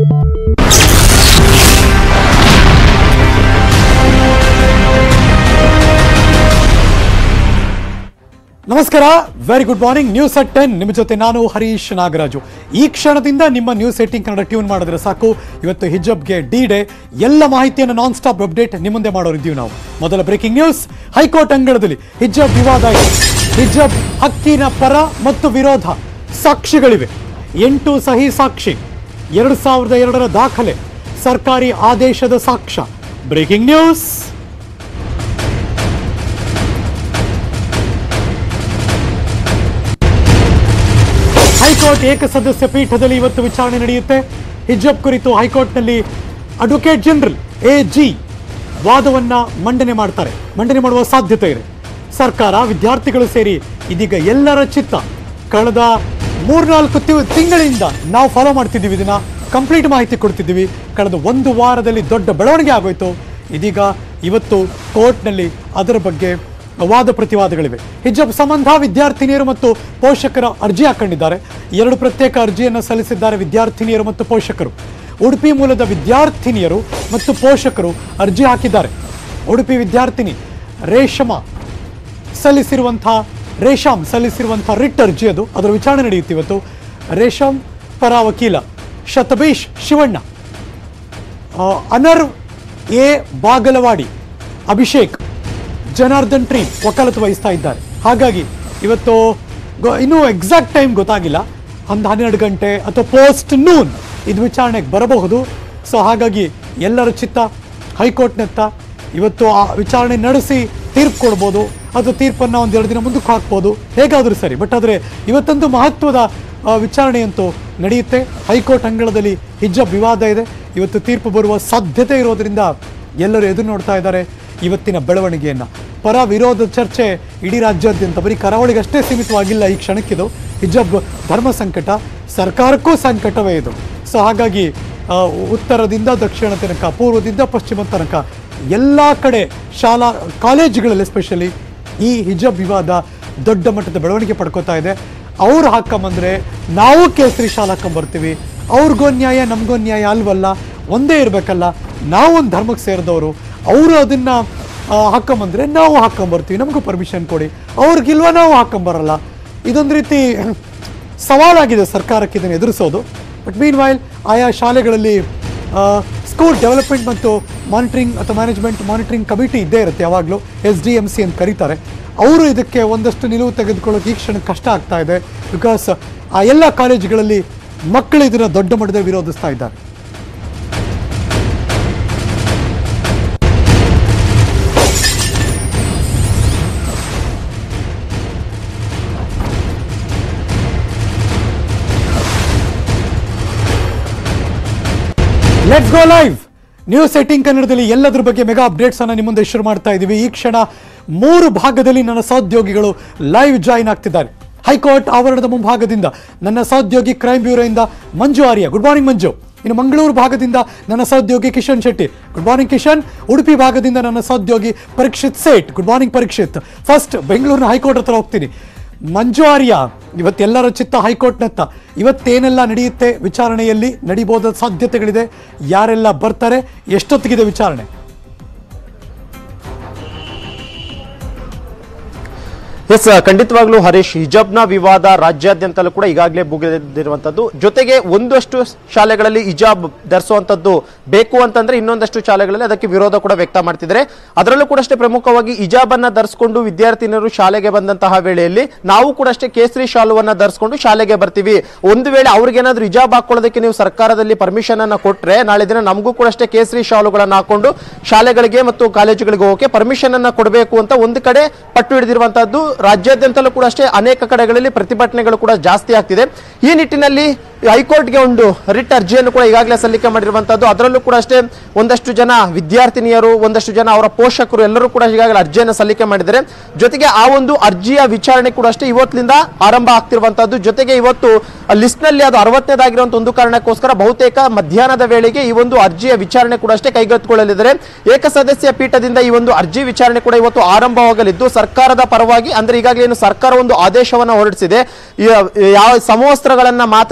ನಮಸ್ಕಾರ, very good morning. News at 10 ನಿಮ್ಮ ಜೊತೆ ನಾನು ಹರೀಶ್ ನಾಗರಾಜು. ಈ ಕ್ಷಣದಿಂದ ನಿಮ್ಮ ನ್ಯೂಸ್ 18 ಕನ್ನಡ ಟ್ಯೂನ್ ಮಾಡಿದ್ರೆ ಸಾಕು. ಇವತ್ತು ಹಿಜಬ್ಗೆ ಡಿ-ಡೇ. ಎಲ್ಲ ಮಾಹಿತಿಯನ್ನು ನಾನ್ ಸ್ಟಾಪ್ ಅಪ್ಡೇಟ್ ನಿಮ್ಮ ಮುಂದೆ ಮಾಡೋರಿದ್ದೀವಿ ನಾವು. ಮೊದಲ ಬ್ರೇಕಿಂಗ್ ನ್ಯೂಸ್, ಹೈಕೋರ್ಟ್ ಅಂಗಳದಲ್ಲಿ ಹಿಜಬ್ ವಿವಾದ ಇದೆ. ಹಿಜಬ್ ಹಕ್ಕಿನ ಪರ ಮತ್ತು ವಿರೋಧ ಸಾಕ್ಷಿಗಳಿವೆ. 8 ಸಹಿ ಸಾಕ್ಷಿ, 2002ರ ದಾಖಲೆ, ಸರ್ಕಾರಿ ಆದೇಶದ ಸಾಕ್ಷ್ಯ. Breaking news. ಹೈಕೋರ್ಟ್ ಏಕಸದಸ್ಯ ಪೀಠದಲ್ಲಿ ಇವತ್ತು ವಿಚಾರಣೆ ನಡೆಯುತ್ತೆ. ಹಿಜಬ್ ಕುರಿತು ಹೈಕೋರ್ಟ್ನಲ್ಲಿ ಅಡ್ವೊಕೇಟ್ ಜನರಲ್ ಎ.ಜಿ. ವಾದವನ್ನ ಮಂಡನೆ ಮಾಡುವ ಸಾಧ್ಯತೆ ಇದೆ. ಸರ್ಕಾರ, ವಿದ್ಯಾರ್ಥಿಗಳು ಸೇರಿ ಇದೀಗ ಎಲ್ಲರ ಚಿತ್ತ. ಕಳೆದ 3-4 ತಿಂಗಳಿಂದ ನಾವು ಫಾಲೋ ಮಾಡ್ತಿದ್ದೀವಿ, ಇದನ್ನ ಕಂಪ್ಲೀಟ್ ಮಾಹಿತಿ ಕೊಡ್ತಿದ್ದೀವಿ. ಕಳೆದ 1 ವಾರದಲ್ಲಿ ದೊಡ್ಡ ಬೆಳವಣಿಗೆ ಆಗೋಯ್ತು. ಇದೀಗ ಇವತ್ತು ಕೋರ್ಟ್ನಲ್ಲಿ ಅದರ ಬಗ್ಗೆ ವಾದ ಪ್ರತಿವಾದಗಳಿವೆ. ಹಿಜಬ್ ಸಂಬಂಧ ವಿದ್ಯಾರ್ಥಿನಿಯರು ಮತ್ತು ಪೋಷಕರ ಅರ್ಜಿ ಹಾಕೊಂಡಿದ್ದಾರೆ. 2 ಪ್ರತ್ಯೇಕ ಅರ್ಜಿಯನ್ನು ಸಲ್ಲಿಸಿದ್ದಾರೆ ವಿದ್ಯಾರ್ಥಿನಿಯರು ಮತ್ತು ಪೋಷಕರು. ಉಡುಪಿ ಮೂಲದ ವಿದ್ಯಾರ್ಥಿನಿಯರು ಮತ್ತು ಪೋಷಕರು ಅರ್ಜಿ ಹಾಕಿದ್ದಾರೆ. ಉಡುಪಿ ವಿದ್ಯಾರ್ಥಿನಿ ರೇಷಾಮ್ ಸಲ್ಲಿಸಿರುವಂಥ ರಿಟ್ ಅರ್ಜಿ ಅದರ ವಿಚಾರಣೆ ನಡೆಯುತ್ತೆ ಇವತ್ತು. ರೇಷಾಮ್ ಪರ ವಕೀಲ ಶತಬೀಶ್ ಶಿವಣ್ಣ, ಅನರ್ ಎ ಬಾಗಲವಾಡಿ, ಅಭಿಷೇಕ್ ಜನಾರ್ದನ್ ಟ್ರೀ ವಕಾಲತ್ತು ವಹಿಸ್ತಾ ಇದ್ದಾರೆ. ಹಾಗಾಗಿ ಇವತ್ತು ಇನ್ನೂ ಎಕ್ಸಾಕ್ಟ್ ಟೈಮ್ ಗೊತ್ತಾಗಿಲ್ಲ, 12 ಗಂಟೆ ಅಥವಾ ಪೋಸ್ಟ್ ನೂನ್ ಇದು ವಿಚಾರಣೆಗೆ ಬರಬಹುದು. ಸೊ ಹಾಗಾಗಿ ಎಲ್ಲರ ಚಿತ್ತ ಹೈಕೋರ್ಟ್ನತ್ತ. ಇವತ್ತು ಆ ವಿಚಾರಣೆ ನಡೆಸಿ ತೀರ್ಪು ಕೊಡ್ಬೋದು, ಅಥವಾ ತೀರ್ಪನ್ನು 1-2 ದಿನ ಮುಂದಕ್ಕೆ ಹಾಕ್ಬೋದು, ಹೇಗಾದರೂ ಸರಿ. ಬಟ್ ಆದರೆ ಇವತ್ತೊಂದು ಮಹತ್ವದ ವಿಚಾರಣೆಯಂತೂ ನಡೆಯುತ್ತೆ. ಹೈಕೋರ್ಟ್ ಅಂಗಳದಲ್ಲಿ ಹಿಜಬ್ ವಿವಾದ ಇದೆ. ಇವತ್ತು ತೀರ್ಪು ಬರುವ ಸಾಧ್ಯತೆ ಇರೋದ್ರಿಂದ ಎಲ್ಲರೂ ಎದುರು ನೋಡ್ತಾ ಇದ್ದಾರೆ ಇವತ್ತಿನ ಬೆಳವಣಿಗೆಯನ್ನು. ಪರ ವಿರೋಧ ಚರ್ಚೆ ಇಡೀ ರಾಜ್ಯಾದ್ಯಂತ, ಬರೀ ಕರಾವಳಿಗಷ್ಟೇ ಸೀಮಿತವಾಗಿಲ್ಲ. ಈ ಕ್ಷಣಕ್ಕಿದು ಹಿಜಬ್ ಧರ್ಮ ಸಂಕಟ, ಸರ್ಕಾರಕ್ಕೂ ಸಂಕಟವೇ ಇದು. ಸೊ ಹಾಗಾಗಿ ಉತ್ತರದಿಂದ ದಕ್ಷಿಣ ತನಕ, ಪೂರ್ವದಿಂದ ಪಶ್ಚಿಮ ತನಕ ಎಲ್ಲ ಕಡೆ ಶಾಲಾ ಕಾಲೇಜುಗಳಲ್ಲಿ ಎಸ್ಪೆಷಲಿ ಈ ಹಿಜಬ್ ವಿವಾದ ದೊಡ್ಡ ಮಟ್ಟದ ಬೆಳವಣಿಗೆ ಪಡ್ಕೋತಾ ಇದೆ. ಅವ್ರು ಹಾಕೊಂಬಂದ್ರೆ ನಾವು ಕೇಸರಿ ಶಾಲೆ ಹಾಕೊಂಬರ್ತೀವಿ, ಅವ್ರಿಗೋ ನ್ಯಾಯ ನಮಗೋ ನ್ಯಾಯ ಅಲ್ವಲ್ಲ, ಒಂದೇ ಇರಬೇಕಲ್ಲ. ನಾವೊಂದು ಧರ್ಮಕ್ಕೆ ಸೇರಿದವರು, ಅವರು ಅದನ್ನು ಹಾಕೊಂಬಂದ್ರೆ ನಾವು ಹಾಕೊಂಬರ್ತೀವಿ, ನಮಗೂ ಪರ್ಮಿಷನ್ ಕೊಡಿ. ಅವ್ರಿಗಿಲ್ವ, ನಾವು ಹಾಕೊಂಬರಲ್ಲ. ಇದೊಂದು ರೀತಿ ಸವಾಲಾಗಿದೆ ಸರ್ಕಾರಕ್ಕೆ ಇದನ್ನು ಎದುರಿಸೋದು. ಬಟ್ ಮೀನ್ ವೈಲ್ ಆಯಾ ಶಾಲೆಗಳಲ್ಲಿ ಸ್ಕೂಲ್ ಡೆವಲಪ್ಮೆಂಟ್ ಮತ್ತು ಮಾನಿಟರಿಂಗ್ ಅಥವಾ ಮ್ಯಾನೇಜ್ಮೆಂಟ್ ಮಾನಿಟರಿಂಗ್ ಕಮಿಟಿ ಇದ್ದೇ ಇರುತ್ತೆ ಯಾವಾಗಲೂ, SDMC ಅಂತ ಕರೀತಾರೆ. ಅವರು ಇದಕ್ಕೆ ಒಂದಷ್ಟು ನಿಲುವು ತೆಗೆದುಕೊಳ್ಳೋಕೆ ಈ ಕ್ಷಣಕ್ಕೆ ಕಷ್ಟ ಆಗ್ತಾ ಇದೆ. ಬಿಕಾಸ್ ಆ ಎಲ್ಲ ಕಾಲೇಜುಗಳಲ್ಲಿ ಮಕ್ಕಳು ಇದನ್ನು ದೊಡ್ಡ ಮಟ್ಟದಲ್ಲಿ ವಿರೋಧಿಸ್ತಾ ಇದ್ದಾರೆ. Let's go live. ನ್ಯೂಸ್ 18 ಕನ್ನಡದಲ್ಲಿ ಎಲ್ಲದರ ಬಗ್ಗೆ ಮೆಗಾ ಅಪ್ಡೇಟ್ಸ್ ಅನ್ನು ನಿಮ್ಮ ಮುಂದೆ ಶುರು ಮಾಡ್ತಾ ಇದ್ದೀವಿ. ಈ ಕ್ಷಣ 3 ಭಾಗದಲ್ಲಿ ನನ್ನ ಸಹೋದ್ಯೋಗಿಗಳು ಲೈವ್ ಜಾಯಿನ್ ಆಗ್ತಿದ್ದಾರೆ. ಹೈಕೋರ್ಟ್ ಆವರಣದ ಮುಂಭಾಗದಿಂದ ನನ್ನ ಸಹೋದ್ಯೋಗಿ ಕ್ರೈಮ್ ಬ್ಯೂರೋಯಿಂದ ಮಂಜು ಆರ್ಯ, ಗುಡ್ ಮಾರ್ನಿಂಗ್ ಮಂಜು. ಇನ್ನು ಮಂಗಳೂರು ಭಾಗದಿಂದ ನನ್ನ ಸಹೋದ್ಯೋಗಿ ಕಿಶನ್ ಶೆಟ್ಟಿ, ಗುಡ್ ಮಾರ್ನಿಂಗ್ ಕಿಶನ್. ಉಡುಪಿ ಭಾಗದಿಂದ ನನ್ನ ಸಹೋದ್ಯೋಗಿ Parikshit Seth, good morning Parikshit. First ಬೆಂಗಳೂರಿನ ಹೈಕೋರ್ಟ್ ಹತ್ರ ಹೋಗ್ತೀನಿ. ಮಂಜು ಆರ್ಯ, ಇವತ್ತೆಲ್ಲರ ಚಿತ್ತ ಹೈಕೋರ್ಟ್ನತ್ತ. ಇವತ್ತೇನೆಲ್ಲ ನಡೆಯುತ್ತೆ ವಿಚಾರಣೆಯಲ್ಲಿ, ನಡೀಬಹುದಾದ ಸಾಧ್ಯತೆಗಳಿದೆ, ಯಾರೆಲ್ಲ ಬರ್ತಾರೆ, ಎಷ್ಟೊತ್ತಿಗಿದೆ ವಿಚಾರಣೆ? ಎಸ್, ಖಂಡಿತವಾಗ್ಲೂ ಹರೀಶ್, ಹಿಜಬ್ನ ವಿವಾದ ರಾಜ್ಯಾದ್ಯಂತಲೂ ಕೂಡ ಈಗಾಗಲೇ ಭುಗಿದಿರುವಂತದ್ದು. ಜೊತೆಗೆ ಒಂದಷ್ಟು ಶಾಲೆಗಳಲ್ಲಿ ಹಿಜಾಬ್ ಧರಿಸುವಂತದ್ದು ಬೇಕು ಅಂತಂದ್ರೆ ಇನ್ನೊಂದಷ್ಟು ಶಾಲೆಗಳಲ್ಲಿ ಅದಕ್ಕೆ ವಿರೋಧ ಕೂಡ ವ್ಯಕ್ತ ಮಾಡ್ತಿದ್ದಾರೆ. ಅದರಲ್ಲೂ ಕೂಡ ಅಷ್ಟೇ ಪ್ರಮುಖವಾಗಿ ಹಿಜಾಬ್ ಅನ್ನ ಧರಿಸಿಕೊಂಡು ವಿದ್ಯಾರ್ಥಿನಿಯರು ಶಾಲೆಗೆ ಬಂದಂತಹ ವೇಳೆಯಲ್ಲಿ ನಾವು ಕೂಡ ಅಷ್ಟೇ ಕೇಸರಿ ಶಾಲುವನ್ನ ಧರಿಸಿಕೊಂಡು ಶಾಲೆಗೆ ಬರ್ತೀವಿ. ಒಂದು ವೇಳೆ ಅವ್ರಿಗೇನಾದ್ರೂ ಹಿಜಾಬ್ ಹಾಕೊಳ್ಳೋದಕ್ಕೆ ನೀವು ಸರ್ಕಾರದಲ್ಲಿ ಪರ್ಮಿಷನ್ ಅನ್ನ ಕೊಟ್ರೆ ನಾಳೆ ದಿನ ನಮಗೂ ಕೂಡ ಅಷ್ಟೇ ಕೇಸರಿ ಶಾಲುಗಳನ್ನ ಹಾಕೊಂಡು ಶಾಲೆಗಳಿಗೆ ಮತ್ತು ಕಾಲೇಜುಗಳಿಗೆ ಹೋಗಕ್ಕೆ ಪರ್ಮಿಷನ್ ಅನ್ನ ಕೊಡಬೇಕು ಅಂತ ಒಂದು ಕಡೆ ಪಟ್ಟು ಹಿಡಿದಿರುವಂತಹದ್ದು. ರಾಜ್ಯಾದ್ಯಂತಲೂ ಕೂಡ ಅಷ್ಟೇ ಅನೇಕ ಕಡೆಗಳಲ್ಲಿ ಪ್ರತಿಭಟನೆಗಳು ಕೂಡ ಜಾಸ್ತಿ ಆಗ್ತಿದೆ. ಈ ನಿಟ್ಟಿನಲ್ಲಿ ಹೈಕೋರ್ಟ್ಗೆ ಒಂದು ರಿಟ್ ಅರ್ಜಿಯನ್ನು ಕೂಡ ಈಗಾಗಲೇ ಸಲ್ಲಿಕೆ ಮಾಡಿರುವಂತದ್ದು. ಅದರಲ್ಲೂ ಕೂಡ ಅಷ್ಟೇ ಒಂದಷ್ಟು ಜನ ವಿದ್ಯಾರ್ಥಿನಿಯರು, ಒಂದಷ್ಟು ಜನ ಅವರ ಪೋಷಕರು ಎಲ್ಲರೂ ಕೂಡ ಈಗಾಗಲೇ ಅರ್ಜಿಯನ್ನು ಸಲ್ಲಿಕೆ ಮಾಡಿದ್ದಾರೆ. ಜೊತೆಗೆ ಆ ಒಂದು ಅರ್ಜಿಯ ವಿಚಾರಣೆ ಕೂಡ ಅಷ್ಟೇ ಇವತ್ತಿನಿಂದ ಆರಂಭ ಆಗ್ತಿರುವಂತದ್ದು. ಜೊತೆಗೆ ಇವತ್ತು ಲಿಸ್ಟ್ ನಲ್ಲಿ ಅದು 60ನೇದಾಗಿರುವಂತಹ ಒಂದು ಕಾರಣಕ್ಕೋಸ್ಕರ ಬಹುತೇಕ ಮಧ್ಯಾಹ್ನದ ವೇಳೆಗೆ ಈ ಒಂದು ಅರ್ಜಿಯ ವಿಚಾರಣೆ ಕೂಡ ಅಷ್ಟೇ ಕೈಗೆತ್ತಿಕೊಳ್ಳಲಿದ್ದಾರೆ. ಏಕಸದಸ್ಯ ಪೀಠದಿಂದ ಈ ಒಂದು ಅರ್ಜಿ ವಿಚಾರಣೆ ಕೂಡ ಇವತ್ತು ಆರಂಭವಾಗಲಿದ್ದು ಸರ್ಕಾರದ ಪರವಾಗಿ, ಅಂದ್ರೆ ಈಗಾಗಲೇ ಸರ್ಕಾರ ಒಂದು ಆದೇಶವನ್ನು ಹೊರಡಿಸಿದೆ. ಯಾವ ಸಮವಸ್ತ್ರಗಳನ್ನ ಮಾತ್ರ ಧರಿಸಿ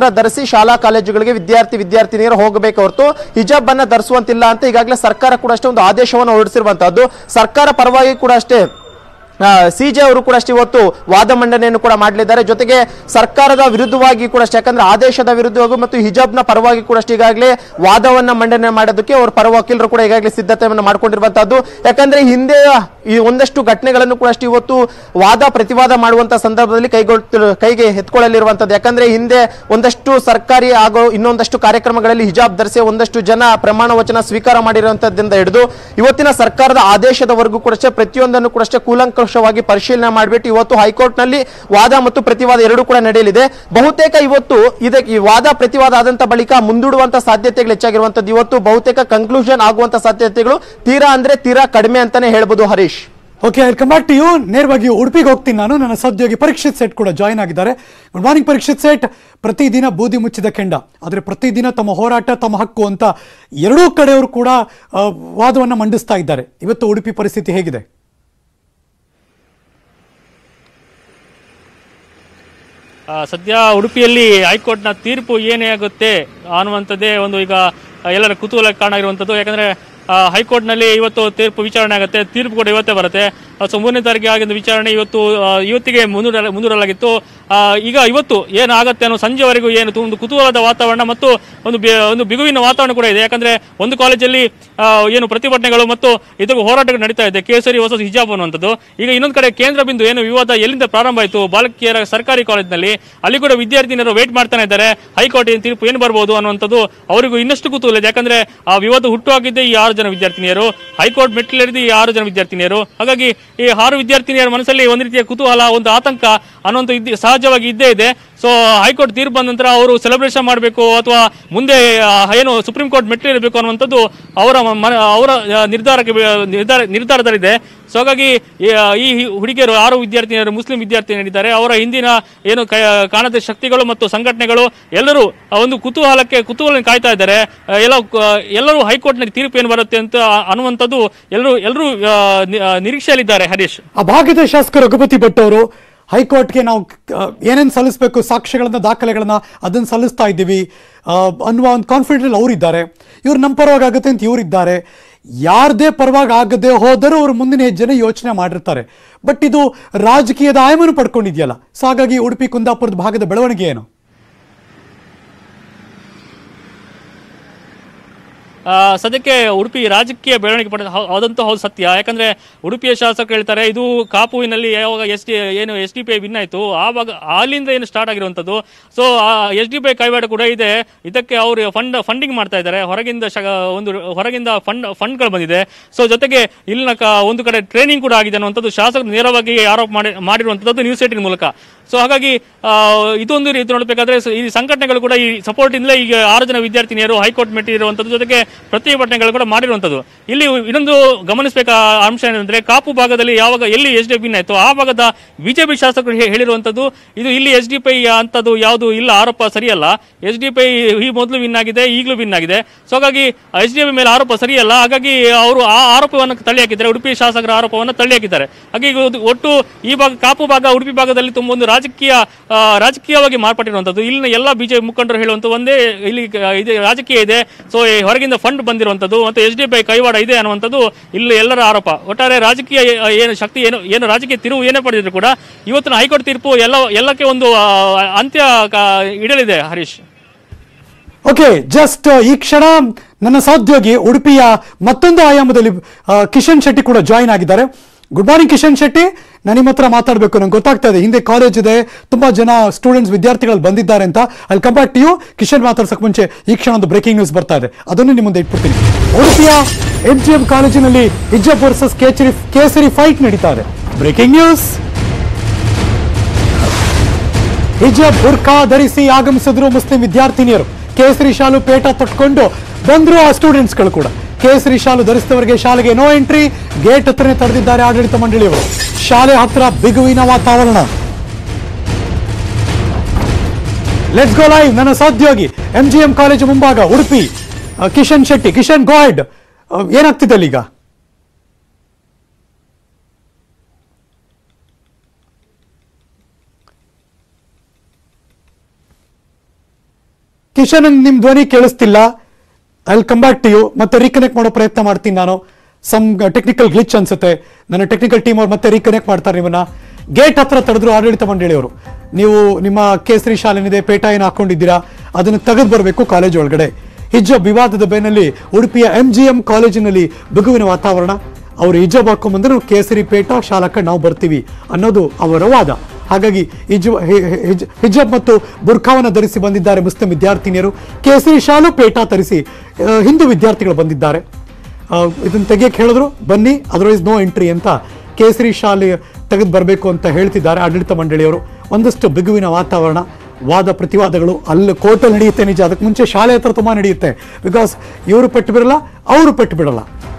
ಧರಿಸಿ ಶಾಲಾ ಕಾಲೇಜುಗಳಿಗೆ ವಿದ್ಯಾರ್ಥಿನಿಯರು ಹೋಗಬೇಕು ಹೊರತು ಹಿಜಾಬ್ ಅನ್ನ ಧರಿಸುವಂತಿಲ್ಲ ಅಂತ ಈಗಾಗಲೇ ಸರ್ಕಾರ ಕೂಡ ಅಷ್ಟೇ ಒಂದು ಆದೇಶವನ್ನು ಹೊರಡಿಸಿರುವಂತಹದ್ದು. ಸರ್ಕಾರ ಪರವಾಗಿ ಕೂಡ ಅಷ್ಟೇ ಸಿಜೆ ಅವರು ಕೂಡ ಅಷ್ಟೇ ಇವತ್ತು ವಾದ ಮಂಡನೆಯನ್ನು ಕೂಡ ಮಾಡಲಿದ್ದಾರೆ. ಜೊತೆಗೆ ಸರ್ಕಾರದ ವಿರುದ್ಧವಾಗಿ ಕೂಡ ಅಷ್ಟೇ, ಯಾಕಂದ್ರೆ ಆದೇಶದ ವಿರುದ್ಧವಾಗಿ ಮತ್ತು ಹಿಜಾಬ್ನ ಪರವಾಗಿ ಕೂಡ ಅಷ್ಟೇ ಈಗಾಗಲೇ ವಾದವನ್ನ ಮಂಡನೆ ಮಾಡೋದಕ್ಕೆ ಅವರ ಪರ ವಕೀಲರು ಕೂಡ ಈಗಾಗಲೇ ಸಿದ್ಧತೆಯನ್ನು ಮಾಡ್ಕೊಂಡಿರುವಂತಹದ್ದು. ಯಾಕಂದ್ರೆ ಹಿಂದೆ ಈ ಒಂದಷ್ಟು ಘಟನೆಗಳನ್ನು ಕೂಡ ಅಷ್ಟೇ ಇವತ್ತು ವಾದ ಪ್ರತಿವಾದ ಮಾಡುವಂತಹ ಸಂದರ್ಭದಲ್ಲಿ ಕೈಗೆ ಎತ್ಕೊಳ್ಳಲಿರುವಂತದ್ದು. ಯಾಕಂದ್ರೆ ಹಿಂದೆ ಒಂದಷ್ಟು ಸರ್ಕಾರಿ ಹಾಗೂ ಇನ್ನೊಂದಷ್ಟು ಕಾರ್ಯಕ್ರಮಗಳಲ್ಲಿ ಹಿಜಾಬ್ ಧರಿಸಿ ಒಂದಷ್ಟು ಜನ ಪ್ರಮಾಣ ವಚನ ಸ್ವೀಕಾರ ಮಾಡಿರುವಂತದ್ದಿಂದ ಹಿಡಿದು ಇವತ್ತಿನ ಸರ್ಕಾರದ ಆದೇಶದವರೆಗೂ ಕೂಡ ಅಷ್ಟೇ ಪ್ರತಿಯೊಂದನ್ನು ಕೂಡ ಅಷ್ಟೇ ಕೂಲಂಕಷವಾಗಿ ಪರಿಶೀಲನೆ ಮಾಡಿಬಿಟ್ಟು ಇವತ್ತು ಹೈಕೋರ್ಟ್ ನಲ್ಲಿ ವಾದ ಮತ್ತು ಪ್ರತಿವಾದ ಎರಡೂ ಕೂಡ ನಡೆಯಲಿದೆ. ಬಹುತೇಕ ಇವತ್ತು ಇದಕ್ಕೆ ವಾದ ಪ್ರತಿವಾದ ಆದಂತ ಬಳಿಕ ಮುಂದೂಡುವಂತ ಸಾಧ್ಯತೆಗಳು ಹೆಚ್ಚಾಗಿರುವಂತದ್ದು. ಇವತ್ತು ಬಹುತೇಕ ಕನ್ಕ್ಲೂಷನ್ ಆಗುವಂತ ಸಾಧ್ಯತೆಗಳು ತೀರಾ ಕಡಿಮೆ ಅಂತಾನೆ ಹೇಳ್ಬೋದು Harish. Okay, I come back to you. ನೇರವಾಗಿ ಉಡುಪಿಗೆ ಹೋಗ್ತೀನಿ ನಾನು. ನನ್ನ ಸಹೋದ್ಯೋಗಿ ಪರೀಕ್ಷಿತ್ ಸೆಟ್ ಕೂಡ ಜಾಯ್ನ್ ಆಗಿದ್ದಾರೆ. Good morning Parikshit Seth. ಪ್ರತಿದಿನ ಬೂದಿ ಮುಚ್ಚಿದ ಕೆಂಡ, ಆದರೆ ಪ್ರತಿದಿನ ತಮ್ಮ ಹೋರಾಟ ತಮ್ಮ ಹಕ್ಕು ಅಂತ ಎರಡೂ ಕಡೆಯವರು ಕೂಡ ವಾದವನ್ನು ಮಂಡಿಸ್ತಾ ಇದ್ದಾರೆ. ಇವತ್ತು ಉಡುಪಿ ಪರಿಸ್ಥಿತಿ ಹೇಗಿದೆ? ಸದ್ಯ ಉಡುಪಿಯಲ್ಲಿ ಹೈಕೋರ್ಟ್ನ ತೀರ್ಪು ಏನೇ ಆಗುತ್ತೆ ಅನ್ನುವಂಥದ್ದೇ ಒಂದು ಈಗ ಎಲ್ಲರ ಕುತೂಹಲಕ್ಕೆ ಕಾರಣ ಇರುವಂಥದ್ದು. ಯಾಕಂದ್ರೆ ಹೈಕೋರ್ಟ್ನಲ್ಲಿ ಇವತ್ತು ತೀರ್ಪು ವಿಚಾರಣೆ ಆಗುತ್ತೆ. ತೀರ್ಪು ಕೂಡ ಇವತ್ತೇ ಬರುತ್ತೆ. ಸೊ 3ನೇ ತಾರೀಕಿಗೆ ಆಗಿದ್ದ ವಿಚಾರಣೆ ಇವತ್ತಿಗೆ ಮುಂದೂಡಲಾಗಿತ್ತು. ಈಗ ಇವತ್ತು ಏನಾಗುತ್ತೆ ಅನ್ನೋ ಸಂಜೆವರೆಗೂ ಒಂದು ಕುತೂಹಲದ ವಾತಾವರಣ ಮತ್ತು ಒಂದು ಬಿಗುವಿನ ವಾತಾವರಣ ಕೂಡ ಇದೆ. ಯಾಕಂದ್ರೆ ಒಂದು ಕಾಲೇಜಲ್ಲಿ ಏನು ಪ್ರತಿಭಟನೆಗಳು ಮತ್ತು ಇದಕ್ಕೆ ಹೋರಾಟಗಳು ನಡೀತಾ ಇದೆ, ಕೇಸರಿ ವರ್ಸಸ್ ಹಿಜಾಬ್ ಅನ್ನುವಂಥದ್ದು. ಈಗ ಇನ್ನೊಂದು ಕಡೆ ಕೇಂದ್ರ ಬಿಂದು ಏನು ವಿವಾದ ಎಲ್ಲಿಂದ ಪ್ರಾರಂಭ ಆಯಿತು, ಬಾಲಕಿಯರ ಸರ್ಕಾರಿ ಕಾಲೇಜಿನಲ್ಲಿ, ಅಲ್ಲಿ ಕೂಡ ವಿದ್ಯಾರ್ಥಿನಿಯರು ವೇಟ್ ಮಾಡ್ತಾನೆ ಇದ್ದಾರೆ ಹೈಕೋರ್ಟ್ ತೀರ್ಪು ಏನು ಬರ್ಬೋದು ಅನ್ನುವಂಥದ್ದು. ಅವರಿಗೂ ಇನ್ನಷ್ಟು ಕುತೂಹಲ ಇದೆ. ಯಾಕಂದ್ರೆ ಆ ವಿವಾದ ಹುಟ್ಟುಹಾಕಿದ್ದೆ ಈ 6 ಜನ ವಿದ್ಯಾರ್ಥಿನಿಯರು, ಹೈಕೋರ್ಟ್ ಮೆಟ್ಟಿಲೇರಿದ ಈ 6 ಜನ ವಿದ್ಯಾರ್ಥಿನಿಯರು. ಹಾಗಾಗಿ ಈ 6 ವಿದ್ಯಾರ್ಥಿನಿಯರ ಮನಸ್ಸಲ್ಲಿ ಒಂದು ರೀತಿಯ ಕುತೂಹಲ, ಒಂದು ಆತಂಕ ಅನ್ನುವಂಥ ಸಹಜವಾಗಿ ಇದ್ದೇ ಇದೆ. ಸೊ ಹೈಕೋರ್ಟ್ ತೀರ್ಪು ಬಂದ ನಂತರ ಅವರು ಸೆಲೆಬ್ರೇಷನ್ ಮಾಡಬೇಕು ಅಥವಾ ಮುಂದೆ ಏನು ಸುಪ್ರೀಂ ಕೋರ್ಟ್ ಮೆಟ್ಟಿಲೇರಬೇಕು ಅನ್ನುವಂಥದ್ದು ಅವರ ನಿರ್ಧಾರದಲ್ಲಿದೆ. ಸೊ ಹಾಗಾಗಿ ಈ ಹುಡುಗಿಯರು 6 ವಿದ್ಯಾರ್ಥಿನಿಯರು ಮುಸ್ಲಿಂ ವಿದ್ಯಾರ್ಥಿನಿಯರಿದ್ದಾರೆ. ಅವರ ಹಿಂದಿನ ಏನು ಕಾಣದ ಶಕ್ತಿಗಳು ಮತ್ತು ಸಂಘಟನೆಗಳು ಎಲ್ಲರೂ ಒಂದು ಕುತೂಹಲ ಕಾಯ್ತಾ ಇದ್ದಾರೆ. ಎಲ್ಲರೂ ಹೈಕೋರ್ಟ್ನಲ್ಲಿ ತೀರ್ಪು ಏನು ಬರುತ್ತೆ ಅಂತ ಅನ್ನುವಂಥದ್ದು ಎಲ್ಲರೂ ನಿರೀಕ್ಷೆಯಲ್ಲಿದ್ದಾರೆ. ಹರೀಶ್, ಆ ಭಾಗದ ಶಾಸಕ ರಘುಪತಿ ಭಟ್ ಅವರು ಹೈಕೋರ್ಟ್ಗೆ ನಾವು ಏನೇನು ಸಲ್ಲಿಸಬೇಕು, ಸಾಕ್ಷ್ಯಗಳನ್ನ ದಾಖಲೆಗಳನ್ನ ಅದನ್ನು ಸಲ್ಲಿಸ್ತಾ ಇದ್ದೀವಿ ಅನ್ನುವ ಒಂದು ಕಾನ್ಫಿಡೆಂಟ್ ಅವರಿದ್ದಾರೆ. ಇವ್ರು ನಮ್ಮ ಪರವಾಗಿ ಆಗುತ್ತೆ ಅಂತ ಇವರಿದ್ದಾರೆ. ಯಾರದೇ ಪರವಾಗಿ ಆಗದೆ ಹೋದರೂ ಅವರು ಮುಂದಿನ ಹೆಜ್ಜೆನ ಯೋಚನೆ ಮಾಡಿರ್ತಾರೆ. ಬಟ್ ಇದು ರಾಜಕೀಯದ ಆಯಾಮನು ಪಡ್ಕೊಂಡಿದೆಯಲ್ಲ. ಸೊ ಹಾಗಾಗಿ ಉಡುಪಿ ಕುಂದಾಪುರದ ಭಾಗದ ಬೆಳವಣಿಗೆ ಏನು? ಸದ್ಯಕ್ಕೆ ಉಡುಪಿ ರಾಜಕೀಯ ಬೆಳವಣಿಗೆ ಅದಂತೂ ಹೌದು ಸತ್ಯ. ಯಾಕಂದ್ರೆ ಉಡುಪಿಯ ಶಾಸಕರು ಹೇಳ್ತಾರೆ ಇದು ಕಾಪುವಿನಲ್ಲಿ ಯಾವಾಗ SDPI ವಿನ್ ಆಯಿತು ಆವಾಗ ಅಲ್ಲಿಂದ ಏನು ಸ್ಟಾರ್ಟ್ ಆಗಿರುವಂಥದ್ದು. ಸೊ SDPI ಕೈವಾಡ ಕೂಡ ಇದೆ. ಇದಕ್ಕೆ ಅವರು ಫಂಡಿಂಗ್ ಮಾಡ್ತಾ ಇದ್ದಾರೆ. ಹೊರಗಿಂದ ಫಂಡ್ಗಳು ಬಂದಿದೆ. ಸೊ ಜೊತೆಗೆ ಇಲ್ಲಿನ ಒಂದು ಕಡೆ ಟ್ರೈನಿಂಗ್ ಕೂಡ ಆಗಿದೆ ಅನ್ನುವಂಥದ್ದು ಶಾಸಕರು ನೇರವಾಗಿ ಆರೋಪ ಮಾಡಿರುವಂಥದ್ದು ನ್ಯೂಸ್ 18 ಮೂಲಕ. ಸೊ ಹಾಗಾಗಿ ಇದೊಂದು ರೀತಿ ನೋಡಬೇಕಾದ್ರೆ ಈ ಸಂಘಟನೆಗಳು ಕೂಡ ಈ ಸಪೋರ್ಟ್ ಇಂದಲೇ ಈಗ 6 ಜನ ವಿದ್ಯಾರ್ಥಿನಿಯರು ಹೈಕೋರ್ಟ್ ಮೆಟ್ಟಿರುವಂಥದ್ದು, ಜೊತೆಗೆ ಪ್ರತಿಭಟನೆಗಳು ಕೂಡ ಮಾಡಿರುವಂಥದ್ದು. ಇಲ್ಲಿ ಇನ್ನೊಂದು ಗಮನಿಸಬೇಕಾದ ಅಂಶ ಏನಂದ್ರೆ ಕಾಪು ಭಾಗದಲ್ಲಿ ಎಲ್ಲಿ SDPI ವಿನ್ ಆಯಿತು ಆ ಭಾಗದ ಬಿಜೆಪಿ ಶಾಸಕರು ಹೇಳಿರುವಂಥದ್ದು ಇದು ಇಲ್ಲಿ SDPI ಅಂತದ್ದು ಯಾವುದು ಇಲ್ಲ, ಆರೋಪ ಸರಿಯಲ್ಲ. SDPI ಈ ಮೊದಲು ವಿನ್ ಆಗಿದೆ, ಈಗಲೂ ವಿನ್ ಆಗಿದೆ. ಸೊ ಹಾಗಾಗಿ SDPI ಮೇಲೆ ಆರೋಪ ಸರಿಯಲ್ಲ. ಹಾಗಾಗಿ ಅವರು ಆ ಆರೋಪವನ್ನು ತಳ್ಳಿ ಹಾಕಿದ್ದಾರೆ, ಉಡುಪಿ ಶಾಸಕರ ಆರೋಪವನ್ನು ತಳ್ಳಿ ಹಾಕಿದ್ದಾರೆ. ಹಾಗಾಗಿ ಒಟ್ಟು ಈ ಭಾಗ ಕಾಪು ಭಾಗ ಉಡುಪಿ ಭಾಗದಲ್ಲಿ ತುಂಬ ಒಂದು ರಾಜಕೀಯವಾಗಿ ಮಾರ್ಪಟ್ಟಿರುವಂಥದ್ದು. ಇಲ್ಲಿನ ಎಲ್ಲ ಬಿಜೆಪಿ ಮುಖಂಡರು ಹೇಳುವಂಥ ಒಂದೇ ಇಲ್ಲಿ ರಾಜಕೀಯ ಇದೆ. ಸೊ ಹೊರಗಿಂದ ಫಂಡ್ ಬಂದಿರುವಂಥದ್ದು ಮತ್ತು SDPI ಕೈವಾಡ ಇದೆ ಅನ್ನುವಂಥದ್ದು ಇಲ್ಲಿ ಎಲ್ಲರ ಆರೋಪ. ಒಟ್ಟಾರೆ ರಾಜಕೀಯ ಏನು ಶಕ್ತಿ ಏನು ರಾಜಕೀಯ ತಿರುವು ಏನೇ ಪಡೆದಿದ್ರು ಕೂಡ ಇವತ್ತಿನ ಹೈಕೋರ್ಟ್ ತೀರ್ಪು ಎಲ್ಲಕ್ಕೆ ಒಂದು ಅಂತ್ಯ ಇಡಲಿದೆ. ಹರೀಶ್, ಓಕೆ, ಜಸ್ಟ್ ಈ ಕ್ಷಣ ನನ್ನ ಸಹೋದ್ಯೋಗಿ ಉಡುಪಿಯ ಮತ್ತೊಂದು ಆಯಾಮದಲ್ಲಿ ಕಿಶನ್ ಶೆಟ್ಟಿ ಕೂಡ ಜಾಯಿನ್ ಆಗಿದ್ದಾರೆ. Good morning Kishan Shetty. ನಾನು ನಿಮ್ಮ ಹತ್ರ ಮಾತಾಡಬೇಕು, ನಂಗೆ ಗೊತ್ತಾಗ್ತಾ ಇದೆ ಹಿಂದೆ ಕಾಲೇಜ್ ಇದೆ, ತುಂಬಾ ಜನ ಸ್ಟೂಡೆಂಟ್ಸ್ ವಿದ್ಯಾರ್ಥಿಗಳು ಬಂದಿದ್ದಾರೆ ಅಂತ. ಅಲ್ಲಿ come back to you. Kishan ಮಾತಾಡ್ಸಕ್ ಮುಂಚೆ ಈ ಕ್ಷಣ ಒಂದು ಬ್ರೇಕಿಂಗ್ ನ್ಯೂಸ್ ಬರ್ತಾ ಇದೆ, ಅದನ್ನು ನಿಮ್ಮ ಮುಂದೆ ಇಟ್ಬಿಡ್ತೀನಿ. ಉಡುಪಿಯ MGM ಕಾಲೇಜಿನಲ್ಲಿ ಹಿಜಾಬ್ ವರ್ಸಸ್ ಕೇಸರಿ ಫೈಟ್ ನಡೀತಾ ಇದೆ. Breaking news. ಹಿಜಾಬ್ ಬುರ್ಖಾ ಧರಿಸಿ ಆಗಮಿಸಿದ್ರು ಮುಸ್ಲಿಂ ವಿದ್ಯಾರ್ಥಿನಿಯರು. ಕೇಸರಿ ಶಾಲು ಪೇಟ ತೊಟ್ಕೊಂಡು ಬಂದ್ರು ಆ ಸ್ಟೂಡೆಂಟ್ಸ್ಗಳು ಕೂಡ. ಕೇಸರಿ ಶಾಲು ಧರಿಸಿದವರಿಗೆ ಶಾಲೆಗೆ ನೋ ಎಂಟ್ರಿ, ಗೇಟ್ ಹತ್ರನೇ ತಡೆದಿದ್ದಾರೆ ಆಡಳಿತ ಮಂಡಳಿಯವರು. ಶಾಲೆ ಹತ್ರ ಬಿಗುವಿನ ವಾತಾವರಣ. Let's go live. ನನ್ನ ಸಹೋದ್ಯೋಗಿ MGM ಕಾಲೇಜು ಮುಂಭಾಗ ಉಡುಪಿ ಕಿಶನ್ ಶೆಟ್ಟಿ. Kishan, go ahead. ಏನಾಗ್ತಿದೆ ಅಲ್ಲೀಗ? ಕಿಶನ್ ನಿಮ್ ಧ್ವನಿ ಕೇಳಿಸ್ತಿಲ್ಲ. I will come back to you. ಮತ್ತೆ ರೀಕನೆಕ್ಟ್ ಮಾಡೋ ಪ್ರಯತ್ನ ಮಾಡ್ತೀನಿ ನಾನು. ಸಮ್ ಟೆಕ್ನಿಕಲ್ ಗ್ಲಿಚ್ ಅನ್ಸುತ್ತೆ. ನನ್ನ ಟೆಕ್ನಿಕಲ್ ಟೀಮ್ ಅವ್ರು ಮತ್ತೆ ರೀಕನೆಕ್ಟ್ ಮಾಡ್ತಾರೆ ನಿಮ್ಮನ್ನ. ಗೇಟ್ ಹತ್ರ ತಡೆದ್ರು ಆಡಳಿತ ಮಂಡಳಿಯವರು. ನೀವು ನಿಮ್ಮ ಕೇಸರಿ ಶಾಲೆನಿದೆ, ಪೇಟ ಏನು ಹಾಕೊಂಡಿದ್ದೀರಾ ಅದನ್ನು ತೆಗೆದು ಬರಬೇಕು ಕಾಲೇಜ್ ಒಳಗಡೆ. ಹಿಜಾಬ್ ವಿವಾದದ ಬೆನ್ನಲ್ಲಿ ಉಡುಪಿಯ MGM ಕಾಲೇಜಿನಲ್ಲಿ ಬಿಗುವಿನ ವಾತಾವರಣ. ಅವರು ಹಿಜಾಬ್ ಹಾಕೊಂಡ್ಬಂದ್ರೆ ಕೇಸರಿ ಪೇಟ ಶಾಲಕ ನಾವು ಬರ್ತೀವಿ ಅನ್ನೋದು ಅವರ ವಾದ. ಹಾಗಾಗಿ ಹಿಜಾಬ್ ಮತ್ತು ಬುರ್ಖಾವನ್ನು ಧರಿಸಿ ಬಂದಿದ್ದಾರೆ ಮುಸ್ಲಿಂ ವಿದ್ಯಾರ್ಥಿನಿಯರು. ಕೇಸರಿ ಶಾಲು ಪೇಟ ಧರಿಸಿ ಹಿಂದೂ ವಿದ್ಯಾರ್ಥಿಗಳು ಬಂದಿದ್ದಾರೆ. ಇದನ್ನು ತೆಗೆಯಕ್ಕೆ ಹೇಳಿದ್ರು, ಬನ್ನಿ ಅದರ್ವೈಸ್ ನೋ ಎಂಟ್ರಿ ಅಂತ ಕೇಸರಿ ಶಾಲೆ ತೆಗೆದು ಬರಬೇಕು ಅಂತ ಹೇಳ್ತಿದ್ದಾರೆ ಆಡಳಿತ ಮಂಡಳಿಯವರು. ಒಂದಷ್ಟು ಬಿಗುವಿನ ವಾತಾವರಣ, ವಾದ ಪ್ರತಿವಾದಗಳು ಅಲ್ಲಿ ಕೋರ್ಟಲ್ಲಿ ನಡೆಯುತ್ತೆ. ನಿಜ, ಅದಕ್ಕೆ ಮುಂಚೆ ಶಾಲೆ ಹತ್ರ ತುಂಬ ನಡೆಯುತ್ತೆ. ಬಿಕಾಸ್ ಇವರು ಪೆಟ್ಟು ಬಿಡಲ್ಲ, ಅವರು ಪೆಟ್ಟು ಬಿಡಲ್ಲ.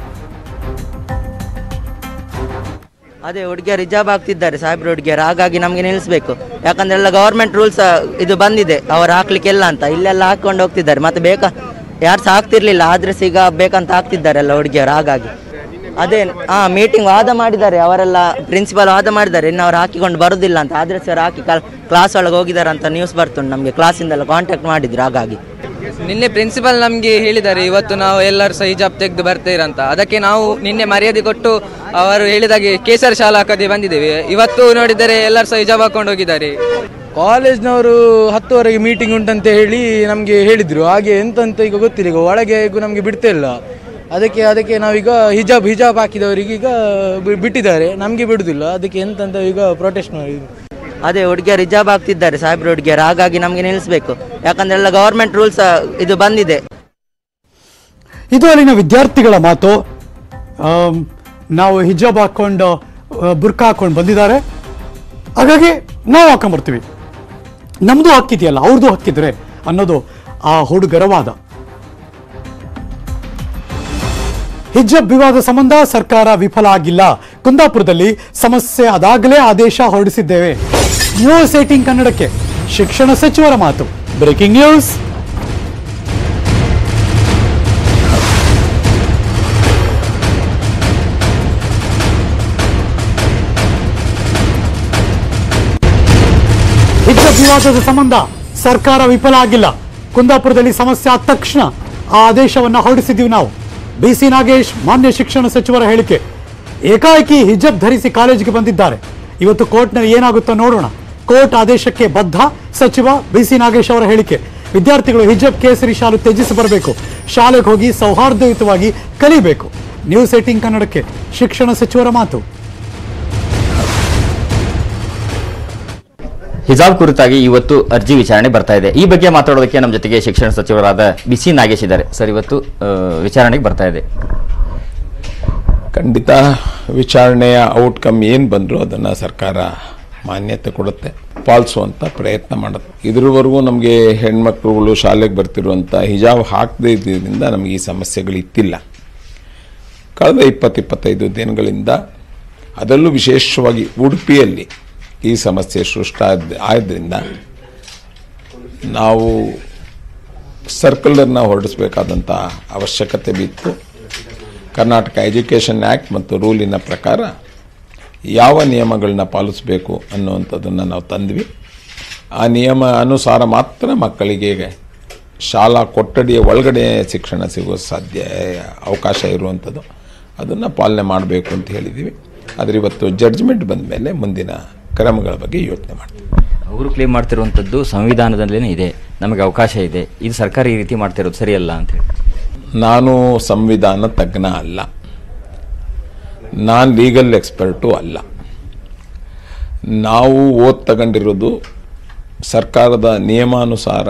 ಅದೇ ಹುಡುಗಿಯರು ಹಿಜಾಬ್ ಆಗ್ತಿದ್ದಾರೆ ಸಾಹೇಬ್ರ ಹುಡುಗಿಯರು, ಹಾಗಾಗಿ ನಮಗೆ ನಿಲ್ಲಿಸಬೇಕು. ಯಾಕಂದ್ರೆ ಎಲ್ಲ ಗವರ್ಮೆಂಟ್ ರೂಲ್ಸ್ ಇದು ಬಂದಿದೆ, ಅವ್ರು ಹಾಕ್ಲಿಕ್ಕೆಲ್ಲ ಅಂತ ಇಲ್ಲೆಲ್ಲ ಹಾಕೊಂಡು ಹೋಗ್ತಿದ್ದಾರೆ. ಮತ್ತೆ ಬೇಕಾ ಯಾರು ಸಹ ಆಗ್ತಿರ್ಲಿಲ್ಲ, ಆದ್ರೆ ಈಗ ಬೇಕಂತ ಹಾಕ್ತಿದ್ದಾರೆ ಎಲ್ಲ ಹುಡುಗಿಯರು. ಹಾಗಾಗಿ ಅದೇ ಮೀಟಿಂಗ್ ವಾದ ಮಾಡಿದ್ದಾರೆ, ಅವರೆಲ್ಲ ಪ್ರಿನ್ಸಿಪಾಲ್ ವಾದ ಮಾಡಿದ್ದಾರೆ, ಇನ್ನು ಅವ್ರು ಹಾಕಿಕೊಂಡು ಬರುದಿಲ್ಲ ಅಂತ. ಆದ್ರೆ ಸರ್ ಹಾಕಿ ಕ್ಲಾಸ್ ಒಳಗೆ ಹೋಗಿದ್ದಾರೆ ಅಂತ ನ್ಯೂಸ್ ಬರ್ತುಂಟು ನಮಗೆ. ಕ್ಲಾಸಿಂದೆಲ್ಲ ಕಾಂಟ್ಯಾಕ್ಟ್ ಮಾಡಿದ್ರು. ಹಾಗಾಗಿ ನಿನ್ನೆ ಪ್ರಿನ್ಸಿಪಲ್ ನಮಗೆ ಹೇಳಿದ್ದಾರೆ, ಇವತ್ತು ನಾವು ಎಲ್ಲರೂ ಸಹ ಹಿಜಾಬ್ ತೆಗೆದು ಬರ್ತೀರಂತ. ಅದಕ್ಕೆ ನಾವು ನಿನ್ನೆ ಮರ್ಯಾದೆ ಕೊಟ್ಟು ಅವರು ಹೇಳಿದಾಗೆ ಕೇಸರಿ ಶಾಲಾ ಹಾಕದೆ ಬಂದಿದ್ದೇವೆ. ಇವತ್ತು ನೋಡಿದರೆ ಎಲ್ಲರೂ ಸಹ ಹಿಜಾಬ್ ಹಾಕೊಂಡು ಹೋಗಿದ್ದಾರೆ. ಕಾಲೇಜ್ನವರು 10ವರೆಗೆ ಮೀಟಿಂಗ್ ಉಂಟಂತ ಹೇಳಿ ನಮಗೆ ಹೇಳಿದ್ರು. ಹಾಗೆ ಎಂತಂತ ಈಗ ಗೊತ್ತಿಲ್ಲ, ಈಗ ಒಳಗೆ ಈಗ ನಮಗೆ ಬಿಡ್ತಾ ಇಲ್ಲ. ಅದಕ್ಕೆ ನಾವೀಗ ಹಿಜಾಬ್ ಹಾಕಿದವರಿಗೆ ಈಗ ಬಿಟ್ಟಿದ್ದಾರೆ, ನಮಗೆ ಬಿಡುದಿಲ್ಲ. ಅದಕ್ಕೆ ಎಂತಂತ ಈಗ ಪ್ರೊಟೆಸ್ಟ್ ಮಾಡಿ ಅದೇ ಹುಡುಗಿಯರು ಹಿಜಾಬ್ ಆಗ್ತಿದ್ದಾರೆ ಸಾಹೇಬ್ರ ಹುಡುಗಿಯರು, ಹಾಗಾಗಿ ನಮಗೆ ನಿಲ್ಲಿಸಬೇಕು. ಯಾಕಂದ್ರೆ ಎಲ್ಲ ಗವರ್ಮೆಂಟ್ ರೂಲ್ಸ್ ಇದು ಬಂದಿದೆ. ಇದು ಅಲ್ಲಿನ ವಿದ್ಯಾರ್ಥಿಗಳ ಮಾತು. ನಾವು ಹಿಜಾಬ್ ಹಾಕೊಂಡು ಬುರ್ಕಾ ಹಾಕೊಂಡು ಬಂದಿದ್ದಾರೆ, ಹಾಗಾಗಿ ನಾವು ಹಾಕೊಂಡ್ಬರ್ತೀವಿ, ನಮ್ದು ಹಕ್ಕಿದೆಯಲ್ಲ ಅವ್ರದ್ದು ಹಕ್ಕಿದ್ರೆ ಅನ್ನೋದು ಆ ಹುಡುಗರ ವಾದ. ಹಿಜಾಬ್ ವಿವಾದ ಸಂಬಂಧ ಸರ್ಕಾರ ವಿಫಲ ಆಗಿಲ್ಲ. ಕುಂದಾಪುರದಲ್ಲಿ ಸಮಸ್ಯೆ ಅದಾಗಲೇ ಆದೇಶ ಹೊರಡಿಸಿದ್ದೇವೆ. ನ್ಯೂಸ್ 18 ಕನ್ನಡಕ್ಕೆ ಶಿಕ್ಷಣ ಸಚಿವರ ಮಾತು. Breaking news. ಹಿಜಾಬ್ ವಿವಾದದ ಸಂಬಂಧ ಸರ್ಕಾರ ವಿಫಲ ಆಗಿಲ್ಲ. ಕುಂದಾಪುರದಲ್ಲಿ ಸಮಸ್ಯೆ ಆದ ತಕ್ಷಣ ಆ ಆದೇಶವನ್ನು ಹೊರಡಿಸಿದ್ದೀವಿ ನಾವು. BC ನಾಗೇಶ್ ಮಾನ್ಯ ಶಿಕ್ಷಣ ಸಚಿವರ ಹೇಳಿಕೆ. ಏಕಾಏಕಿ ಹಿಜಾಬ್ ಧರಿಸಿ ಕಾಲೇಜಿಗೆ ಬಂದಿದ್ದಾರೆ. ಇವತ್ತು ಕೋರ್ಟ್ನಲ್ಲಿ ಏನಾಗುತ್ತೋ ನೋಡೋಣ. ಕೋರ್ಟ್ ಆದೇಶಕ್ಕೆ ಬದ್ಧ ಸಚಿವ BC ನಾಗೇಶ್ ಅವರ ಹೇಳಿಕೆ. ವಿದ್ಯಾರ್ಥಿಗಳು ಹಿಜಾಬ್ ಕೇಸರಿ ಶಾಲು ತ್ಯಜಿಸಿ ಬರಬೇಕು, ಶಾಲೆಗೆ ಹೋಗಿ ಸೌಹಾರ್ದಯುತವಾಗಿ ಕಲಿಬೇಕು. ನ್ಯೂಸ್ 18 ಕನ್ನಡಕ್ಕೆ ಶಿಕ್ಷಣ ಸಚಿವರ ಮಾತು. ಹಿಜಾಬ್ ಕುರಿತಾಗಿ ಇವತ್ತು ಅರ್ಜಿ ವಿಚಾರಣೆ ಬರ್ತಾ ಇದೆ. ಈ ಬಗ್ಗೆ ಮಾತಾಡೋದಕ್ಕೆ ನಮ್ಮ ಜೊತೆಗೆ ಶಿಕ್ಷಣ ಸಚಿವರಾದ BC ನಾಗೇಶ್ ಇದ್ದಾರೆ. ಸರ್, ಇವತ್ತು ವಿಚಾರಣೆಗೆ ಬರ್ತಾ ಇದೆ. ಖಂಡಿತ ವಿಚಾರಣೆಯ ಔಟ್ಕಮ್ ಏನು ಬಂದರೂ ಅದನ್ನು ಸರ್ಕಾರ ಮಾನ್ಯತೆ ಕೊಡುತ್ತೆ, ಪಾಲಿಸುವಂಥ ಪ್ರಯತ್ನ ಮಾಡುತ್ತೆ. ಇದ್ರವರೆಗೂ ನಮಗೆ ಹೆಣ್ಮಕ್ಳುಗಳು ಶಾಲೆಗೆ ಬರ್ತಿರುವಂಥ ಹಿಜಾಬ್ ಹಾಕದೇ ಇದ್ದರಿಂದ ನಮಗೆ ಈ ಸಮಸ್ಯೆಗಳು ಇತ್ತಿಲ್ಲ. ಕಳೆದ 20-25 ದಿನಗಳಿಂದ, ಅದರಲ್ಲೂ ವಿಶೇಷವಾಗಿ ಉಡುಪಿಯಲ್ಲಿ ಈ ಸಮಸ್ಯೆ ಸೃಷ್ಟಿ ಆದ್ದರಿಂದ ನಾವು ಸರ್ಕ್ಯುಲರ್ನ ಹೊರಡಿಸಬೇಕಾದಂಥ ಅವಶ್ಯಕತೆ ಬಿತ್ತು. ಕರ್ನಾಟಕ ಎಜುಕೇಷನ್ ಆ್ಯಕ್ಟ್ ಮತ್ತು ರೂಲಿನ ಪ್ರಕಾರ ಯಾವ ನಿಯಮಗಳನ್ನ ಪಾಲಿಸಬೇಕು ಅನ್ನುವಂಥದ್ದನ್ನು ನಾವು ತಂದ್ವಿ. ಆ ನಿಯಮ ಅನುಸಾರ ಮಾತ್ರ ಮಕ್ಕಳಿಗೆ ಶಾಲಾ ಕೊಠಡಿಯ ಒಳಗಡೆ ಶಿಕ್ಷಣ ಸಿಗುವ ಅವಕಾಶ ಇರುವಂಥದ್ದು, ಅದನ್ನು ಪಾಲನೆ ಮಾಡಬೇಕು ಅಂತ ಹೇಳಿದ್ದೀವಿ. ಆದರೆ ಇವತ್ತು ಜಡ್ಜ್ಮೆಂಟ್ ಬಂದ ಮೇಲೆ ಮುಂದಿನ ಕ್ರಮಗಳ ಬಗ್ಗೆ ಯೋಚನೆ ಮಾಡ್ತೀವಿ. ಅವರು ಕ್ಲೇಮ್ ಮಾಡ್ತಿರುವಂಥದ್ದು ಸಂವಿಧಾನದಲ್ಲೇ ಇದೆ, ನಮಗೆ ಅವಕಾಶ ಇದೆ, ಇದು ಸರ್ಕಾರ ಈ ರೀತಿ ಮಾಡ್ತಿರೋದು ಸರಿಯಲ್ಲ ಅಂತ ಹೇಳಿ. ನಾನು ಸಂವಿಧಾನ ತಜ್ಞ ಅಲ್ಲ, ನಾನು ಲೀಗಲ್ ಎಕ್ಸ್ಪರ್ಟು ಅಲ್ಲ. ನಾವು ತಗೊಂಡಿರೋದು ಸರ್ಕಾರದ ನಿಯಮಾನುಸಾರ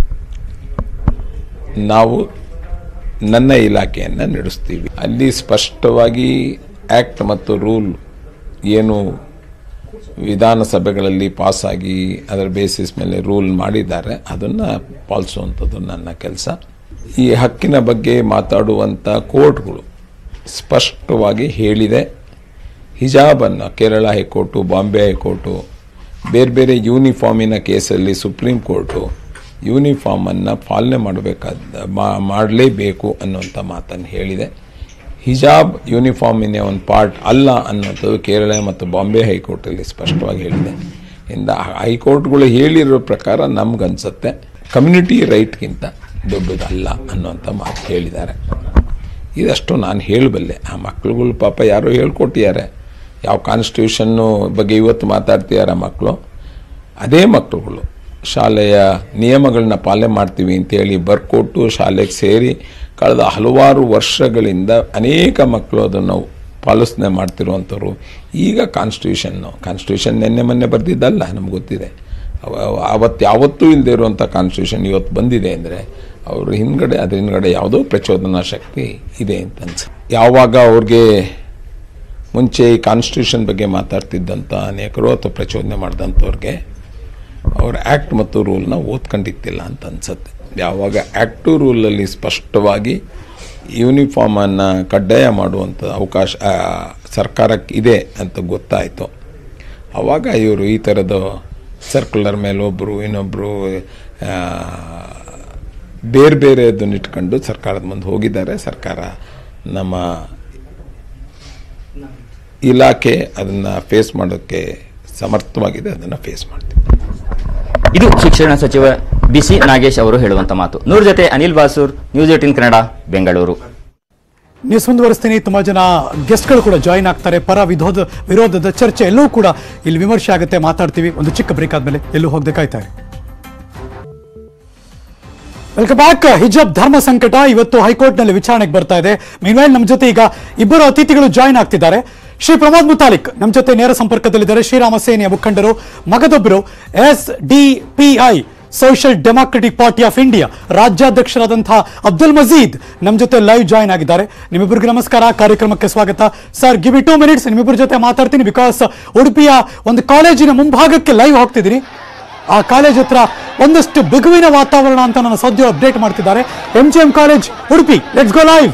ನಾವು ನನ್ನ ಇಲಾಖೆಯನ್ನು ನಡೆಸ್ತೀವಿ. ಅಲ್ಲಿ ಸ್ಪಷ್ಟವಾಗಿ ಆ್ಯಕ್ಟ್ ಮತ್ತು ರೂಲ್ ಏನು ವಿಧಾನಸಭೆಗಳಲ್ಲಿ ಪಾಸಾಗಿ ಅದರ ಬೇಸಿಸ್ ಮೇಲೆ ರೂಲ್ ಮಾಡಿದ್ದಾರೆ ಅದನ್ನು ಪಾಲಿಸುವಂಥದ್ದು ನನ್ನ ಕೆಲಸ. ಈ ಹಕ್ಕಿನ ಬಗ್ಗೆ ಮಾತಾಡುವಂಥ ಕೋರ್ಟ್ಗಳು ಸ್ಪಷ್ಟವಾಗಿ ಹೇಳಿದೆ. ಹಿಜಾಬನ್ನು ಕೇರಳ ಹೈಕೋರ್ಟು, ಬಾಂಬೆ ಹೈಕೋರ್ಟು, ಬೇರೆ ಬೇರೆ ಯೂನಿಫಾರ್ಮಿನ ಕೇಸಲ್ಲಿ ಸುಪ್ರೀಂ ಕೋರ್ಟು ಯೂನಿಫಾರ್ಮನ್ನು ಪಾಲನೆ ಮಾಡಲೇಬೇಕು ಅನ್ನುವಂಥ ಮಾತನ್ನು ಹೇಳಿದೆ. ಹಿಜಾಬ್ ಯೂನಿಫಾರ್ಮಿನ ಒಂದು ಪಾರ್ಟ್ ಅಲ್ಲ ಅನ್ನೋಂಥದ್ದು ಕೇರಳ ಮತ್ತು ಬಾಂಬೆ ಹೈಕೋರ್ಟಲ್ಲಿ ಸ್ಪಷ್ಟವಾಗಿ ಹೇಳಿದೆ. ಇಂದ ಹೈಕೋರ್ಟ್ಗಳು ಹೇಳಿರೋ ಪ್ರಕಾರ ನಮಗನ್ಸುತ್ತೆ ಕಮ್ಯುನಿಟಿ ರೈಟ್ಗಿಂತ ದೊಡ್ಡದಲ್ಲ ಅನ್ನುವಂಥ ಮಾತು ಹೇಳಿದ್ದಾರೆ. ಇದಷ್ಟು ನಾನು ಹೇಳಬಲ್ಲೆ. ಆ ಮಕ್ಕಳುಗಳು ಪಾಪ ಯಾರೋ ಹೇಳ್ಕೊಟ್ಟಿದ್ದಾರೆ, ಯಾವ ಕಾನ್ಸ್ಟಿಟ್ಯೂಷನ್ನು ಬಗ್ಗೆ ಇವತ್ತು ಮಾತಾಡ್ತಿದ್ದಾರೆ ಮಕ್ಕಳು. ಅದೇ ಮಕ್ಕಳುಗಳು ಶಾಲೆಯ ನಿಯಮಗಳನ್ನ ಪಾಲನೆ ಮಾಡ್ತೀವಿ ಅಂತೇಳಿ ಬರ್ಕೊಟ್ಟು ಶಾಲೆಗೆ ಸೇರಿ ಕಳೆದ ಹಲವಾರು ವರ್ಷಗಳಿಂದ ಅನೇಕ ಮಕ್ಕಳು ಅದನ್ನು ಪಾಲಿಸನೆ ಮಾಡ್ತಿರುವಂಥವ್ರು ಈಗ ಕಾನ್ಸ್ಟಿಟ್ಯೂಷನ್ ನಿನ್ನೆ ಮೊನ್ನೆ ಬರೆದಿದ್ದಲ್ಲ, ನಮ್ಗೆ ಗೊತ್ತಿದೆ. ಅವತ್ತು ಯಾವತ್ತೂ ಇಲ್ಲದೆ ಇರುವಂಥ ಕಾನ್ಸ್ಟಿಟ್ಯೂಷನ್ ಇವತ್ತು ಬಂದಿದೆ ಅಂದರೆ ಅವ್ರ ಅದ್ರ ಹಿಂದ್ಗಡೆ ಯಾವುದೋ ಪ್ರಚೋದನಾ ಶಕ್ತಿ ಇದೆ ಅಂತ ಅನ್ಸುತ್ತೆ. ಯಾವಾಗ ಅವ್ರಿಗೆ ಮುಂಚೆ ಈ ಕಾನ್ಸ್ಟಿಟ್ಯೂಷನ್ ಬಗ್ಗೆ ಮಾತಾಡ್ತಿದ್ದಂಥ ಅನೇಕರು ಅಥವಾ ಪ್ರಚೋದನೆ ಮಾಡಿದಂಥವ್ರಿಗೆ ಅವ್ರ ಆ್ಯಕ್ಟ್ ಮತ್ತು ರೂಲ್ನ ಓದ್ಕೊಂಡಿತ್ತಿಲ್ಲ ಅಂತ ಅನ್ಸುತ್ತೆ. ಯಾವಾಗ ಆ್ಯಕ್ಟು ರೂಲಲ್ಲಿ ಸ್ಪಷ್ಟವಾಗಿ ಯೂನಿಫಾರ್ಮನ್ನು ಕಡ್ಡಾಯ ಮಾಡುವಂಥ ಅವಕಾಶ ಸರ್ಕಾರಕ್ಕೆ ಇದೆ ಅಂತ ಗೊತ್ತಾಯಿತು, ಆವಾಗ ಇವರು ಈ ಥರದ ಸರ್ಕ್ಯುಲರ್ ಮೇಲೆ ಒಬ್ಬರು ಇನ್ನೊಬ್ಬರು ಬೇರೆ ಬೇರೆದನ್ನು ಇಟ್ಕೊಂಡು ಸರ್ಕಾರದ ಮುಂದೆ ಹೋಗಿದ್ದಾರೆ. ಸರ್ಕಾರ ನಮ್ಮ ಇಲಾಖೆ ಅದನ್ನು ಫೇಸ್ ಮಾಡೋಕ್ಕೆ ಸಮರ್ಥವಾಗಿದೆ, ಅದನ್ನು ಫೇಸ್ ಮಾಡ್ತೀವಿ. ಇದು ಶಿಕ್ಷಣ ಸಚಿವ ಬಿಸಿ ನಾಗೇಶ್ ಅವರು ಹೇಳುವಂತ ಮಾತು. ನೂರ್ ಜೊತೆ ಅನಿಲ್ ಬಾಸೂರ್, ನ್ಯೂಸ್ 18 ಕನ್ನಡ, ಬೆಂಗಳೂರು. ನ್ಯೂಸ್ ಮುಂದುವರಿಸ್ತೀನಿ. ತುಂಬಾ ಜನ ಗೆಸ್ಟ್ಗಳು ಕೂಡ ಜಾಯಿನ್ ಆಗ್ತಾರೆ. ಪರ ವಿರೋಧದ ಚರ್ಚೆ ಎಲ್ಲವೂ ಕೂಡ ಇಲ್ಲಿ ವಿಮರ್ಶೆ ಆಗುತ್ತೆ, ಮಾತಾಡ್ತೀವಿ. ಒಂದು ಚಿಕ್ಕ ಬ್ರೇಕ್ ಆದ್ಮೇಲೆ ಎಲ್ಲೂ ಹೋಗದೆ ಕಾಯ್ತಾರೆ. Welcome back. ಹಿಜಾಬ್ ಧರ್ಮ ಸಂಕಟ ಇವತ್ತು ಹೈಕೋರ್ಟ್ನಲ್ಲಿ ವಿಚಾರಣೆಗೆ ಬರ್ತಾ ಇದೆ. ಮೀನ್ವೈಲ್ ನಮ್ಮ ಜೊತೆ ಈಗ ಇಬ್ಬರು ಅತಿಥಿಗಳು ಜಾಯಿನ್ ಆಗ್ತಿದ್ದಾರೆ. ಶ್ರೀ ಪ್ರಮೋದ್ ಮುತಾಲಿಕ್ ನಮ್ಮ ಜೊತೆ ನೇರ ಸಂಪರ್ಕದಲ್ಲಿದ್ದಾರೆ. ಶ್ರೀರಾಮ ಸೇನೆಯ ಮುಖಂಡರು, ಮಗದೊಬ್ಬರು SDPI social democratic party of India ರಾಜ್ಯಾಧ್ಯಕ್ಷರಾದಂತಹ ಅಬ್ದುಲ್ ಮಜೀದ್ ನಮ್ಮ ಜೊತೆ ಲೈವ್ ಜಾಯಿನ್ ಆಗಿದ್ದಾರೆ. ನಿಮ್ಮಿಬ್ಬರಿಗೆ ನಮಸ್ಕಾರ, ಕಾರ್ಯಕ್ರಮಕ್ಕೆ ಸ್ವಾಗತ. ಸರ್, ಗಿವ್ ಇಟ್ 2 minutes, ನಿಮ್ಮಿಬ್ಬರ ಜೊತೆ ಮಾತಾಡ್ತೀನಿ. ಬಿಕಾಸ್ ಉಡುಪಿಯ ಒಂದು ಕಾಲೇಜಿನ ಮುಂಭಾಗಕ್ಕೆ ಲೈವ್ ಹೋಗ್ತಿದ್ದೀನಿ. ಆ ಕಾಲೇಜ್ ಹತ್ರ ಒಂದಷ್ಟು ಬಿಗುವಿನ ವಾತಾವರಣ ಅಂತ ನನ್ನ ಸದ್ಯ ಅಪ್ಡೇಟ್ ಮಾಡ್ತಿದ್ದಾರೆ. MGM college Udupi, let's go live.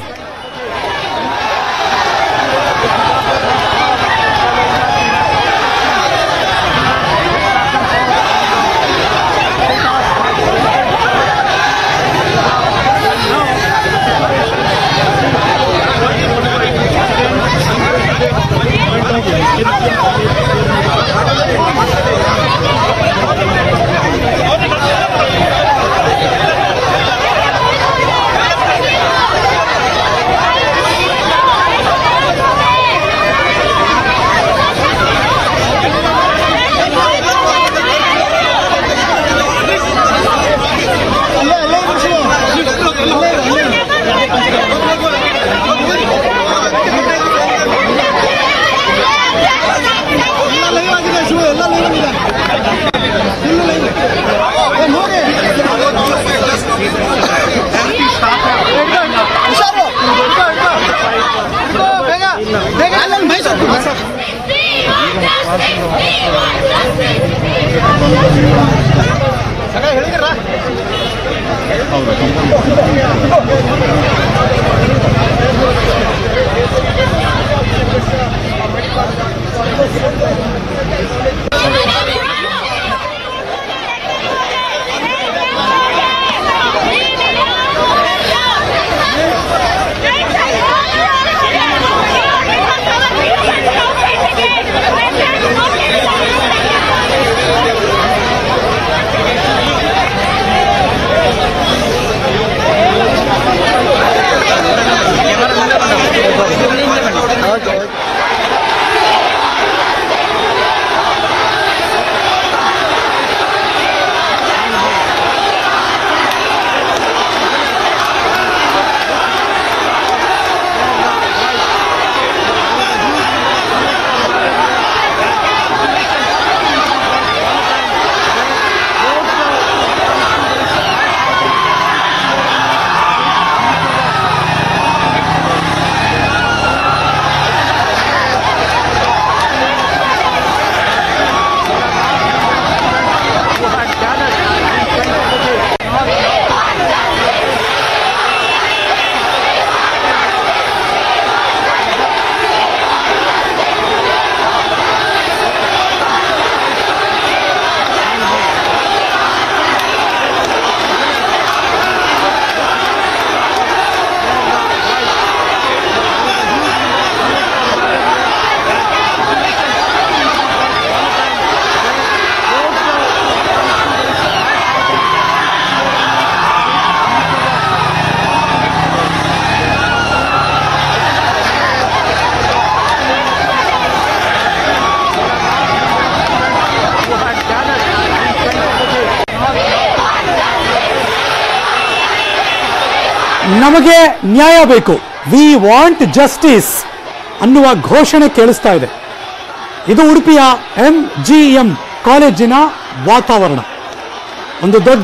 ನಮಗೆ ನ್ಯಾಯ ಬೇಕು, ವಿ ವಾಂಟ್ ಜಸ್ಟಿಸ್ ಅನ್ನುವ ಘೋಷಣೆ ಕೇಳಿಸ್ತಾ ಇದೆ. ಇದು ಉಡುಪಿಯ MGM ಕಾಲೇಜಿನ ವಾತಾವರಣ. ಒಂದು ದೊಡ್ಡ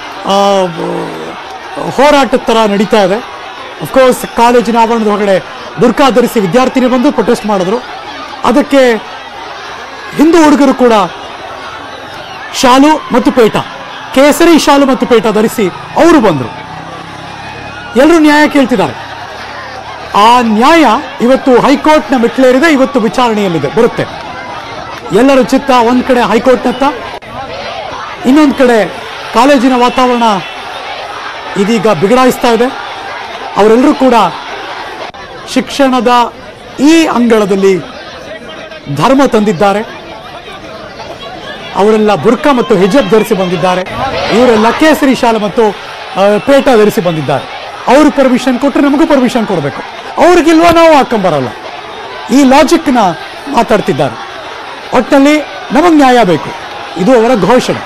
ಹೋರಾಟದ ಥರ ನಡೀತಾ ಇದೆ. ಅಫ್ಕೋರ್ಸ್ ಕಾಲೇಜಿನ ಆವರಣದ ಹೊರಗಡೆ ಬುರ್ಕಾ ಧರಿಸಿ ವಿದ್ಯಾರ್ಥಿನಿ ಬಂದು ಪ್ರೊಟೆಸ್ಟ್ ಮಾಡಿದ್ರು. ಅದಕ್ಕೆ ಹಿಂದೂ ಹುಡುಗರು ಕೂಡ ಶಾಲು ಮತ್ತು ಪೇಟ, ಕೇಸರಿ ಶಾಲು ಮತ್ತು ಪೇಟ ಧರಿಸಿ ಅವರು ಬಂದರು. ಎಲ್ಲರೂ ನ್ಯಾಯ ಕೇಳ್ತಿದ್ದಾರೆ. ಆ ನ್ಯಾಯ ಇವತ್ತು ಹೈಕೋರ್ಟ್ನ ಮೆಟ್ಲೇರಿದೆ, ಇವತ್ತು ವಿಚಾರಣೆಯಲ್ಲಿದೆ, ಬರುತ್ತೆ. ಎಲ್ಲರ ಚಿತ್ತ ಒಂದು ಕಡೆ ಹೈಕೋರ್ಟ್ನತ್ತ, ಇನ್ನೊಂದು ಕಡೆ ಕಾಲೇಜಿನ ವಾತಾವರಣ ಇದೀಗ ಬಿಗಡಾಯಿಸ್ತಾ ಇದೆ. ಅವರೆಲ್ಲರೂ ಕೂಡ ಶಿಕ್ಷಣದ ಈ ಅಂಗಳದಲ್ಲಿ ಧರ್ಮ ತಂದಿದ್ದಾರೆ. ಅವರೆಲ್ಲ ಬುರ್ಕಾ ಮತ್ತು ಹಿಜಾಬ್ ಧರಿಸಿ ಬಂದಿದ್ದಾರೆ. ಇವರೆಲ್ಲ ಕೇಸರಿ ಶಾಲೆ ಮತ್ತು ಪೇಟ ಧರಿಸಿ ಬಂದಿದ್ದಾರೆ. ಅವರು ಪರ್ಮಿಷನ್ ಕೊಟ್ಟರೆ ನಮಗೂ ಪರ್ಮಿಷನ್ ಕೊಡಬೇಕು, ಅವ್ರಿಗಿಲ್ವಾ ನಾವು ಹಾಕೊಂಬರಲ್ಲ. ಈ ಲಾಜಿಕ್ನ ಮಾತಾಡ್ತಿದ್ದಾರೆ. ಒಟ್ಟಿನಲ್ಲಿ ನಮಗೆ ನ್ಯಾಯ ಬೇಕು, ಇದು ಅವರ ಘೋಷಣೆ.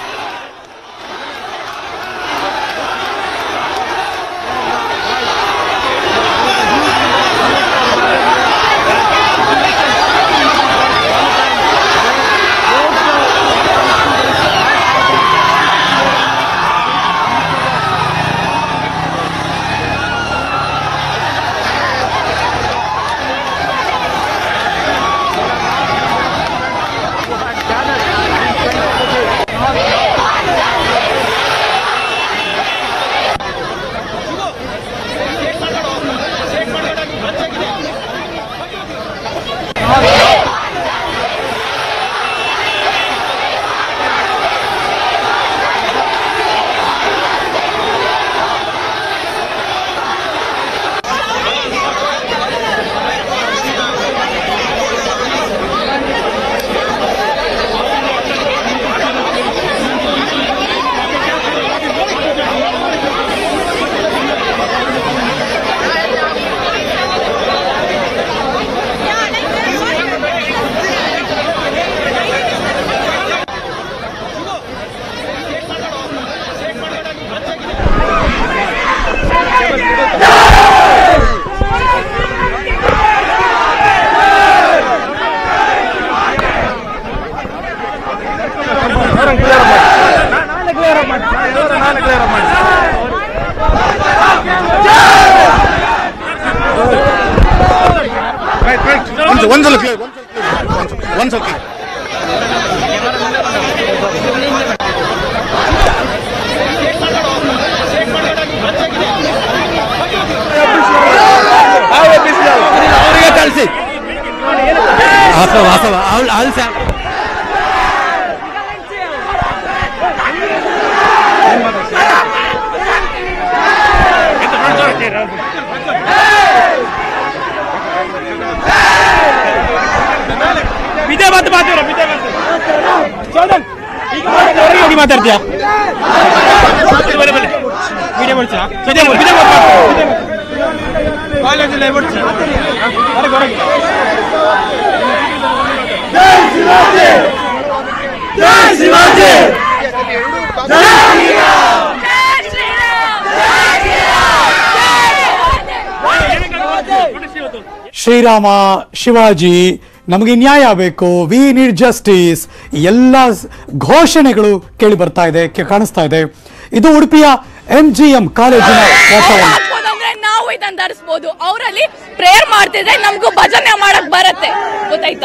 ಮಾತಾಡ್ತೀಯಾ ಶ್ರೀರಾಮ ಶಿವಾಜಿ ನಮಗೆ ನ್ಯಾಯ ಬೇಕು, ವಿ ನೀಡ್ ಜಸ್ಟಿಸ್, ಎಲ್ಲ ಘೋಷಣೆಗಳು ಕೇಳಿ ಬರ್ತಾ ಇದೆ, ಕಾಣಿಸ್ತಾ ಇದೆ. ಇದು ಉಡುಪಿಯ MGM ಕಾಲೇಜಿನ ವಾತಾವರಣ. ನಾವು ಇದನ್ನ ಧರಿಸಬಹುದು, ಅವರಲ್ಲಿ ಪ್ರೇಯರ್ ಮಾಡ್ತಿದ್ರೆ ನಮಗೂ ಭಜನೆ ಮಾಡಕ್ ಬರುತ್ತೆ, ಗೊತ್ತಾಯ್ತಾ?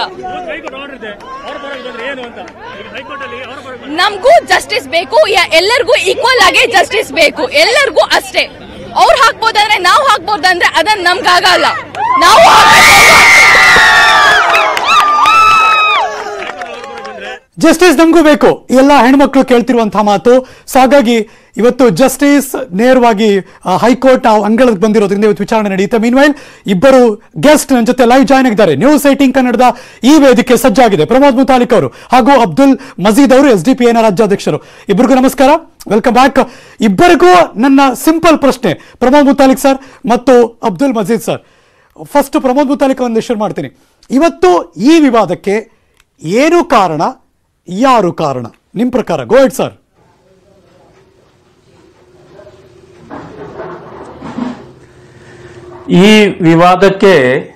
ನಮಗೂ ಜಸ್ಟಿಸ್ ಬೇಕು, ಎಲ್ಲರಿಗೂ ಈಕ್ವಲ್ ಆಗಿ ಜಸ್ಟಿಸ್ ಬೇಕು, ಎಲ್ಲರಿಗೂ ಅಷ್ಟೇ. ಅವ್ರು ಹಾಕ್ಬೋದಂದ್ರೆ ನಾವು ಹಾಕ್ಬೋದಂದ್ರೆ ಅದನ್ನ ನಮ್ಗಾಗಲ್ಲ. ನಾವು ಜಸ್ಟಿಸ್ ನಮಗೂ ಬೇಕು, ಎಲ್ಲ ಹೆಣ್ಮಕ್ಳು ಕೇಳ್ತಿರುವಂತಹ ಮಾತು. ಸೊ ಹಾಗಾಗಿ ಇವತ್ತು ಜಸ್ಟಿಸ್ ನೇರವಾಗಿ ಹೈಕೋರ್ಟ್ ಅಂಗಳಕ್ಕೆ ಬಂದಿರೋದ್ರಿಂದ ಇವತ್ತು ವಿಚಾರಣೆ ನಡೆಯುತ್ತೆ. ಮೀನ್ವೈಲ್ ಇಬ್ಬರು ಗೆಸ್ಟ್ ನನ್ನ ಜೊತೆ ಲೈವ್ ಜಾಯ್ನ್ ಆಗಿದ್ದಾರೆ. ನ್ಯೂಸ್ 18 ಕನ್ನಡದ ಈ ವೇದಿಕೆ ಸಜ್ಜಾಗಿದೆ. ಪ್ರಮೋದ್ ಮುತಾಲಿಕ್ ಅವರು ಹಾಗೂ ಅಬ್ದುಲ್ ಮಜೀದ್ ಅವರು SDPIನ ರಾಜ್ಯಾಧ್ಯಕ್ಷರು. ಇಬ್ಬರಿಗೂ ನಮಸ್ಕಾರ, ವೆಲ್ಕಮ್ ಬ್ಯಾಕ್. ಇಬ್ಬರಿಗೂ ನನ್ನ ಸಿಂಪಲ್ ಪ್ರಶ್ನೆ, ಪ್ರಮೋದ್ ಮುತಾಲಿಕ್ ಸರ್ ಮತ್ತು ಅಬ್ದುಲ್ ಮಜೀದ್ ಸರ್. ಫಸ್ಟ್ ಪ್ರಮೋದ್ ಮುತಾಲಿಕ್ ಒಂದು ಶುರು ಮಾಡ್ತೀನಿ. ಇವತ್ತು ಈ ವಿವಾದಕ್ಕೆ ಏನು ಕಾರಣ, ಯಾರು ಕಾರಣ ನಿಮ್ಮ ಪ್ರಕಾರ? Go ahead sir. ಈ ವಿವಾದಕ್ಕೆ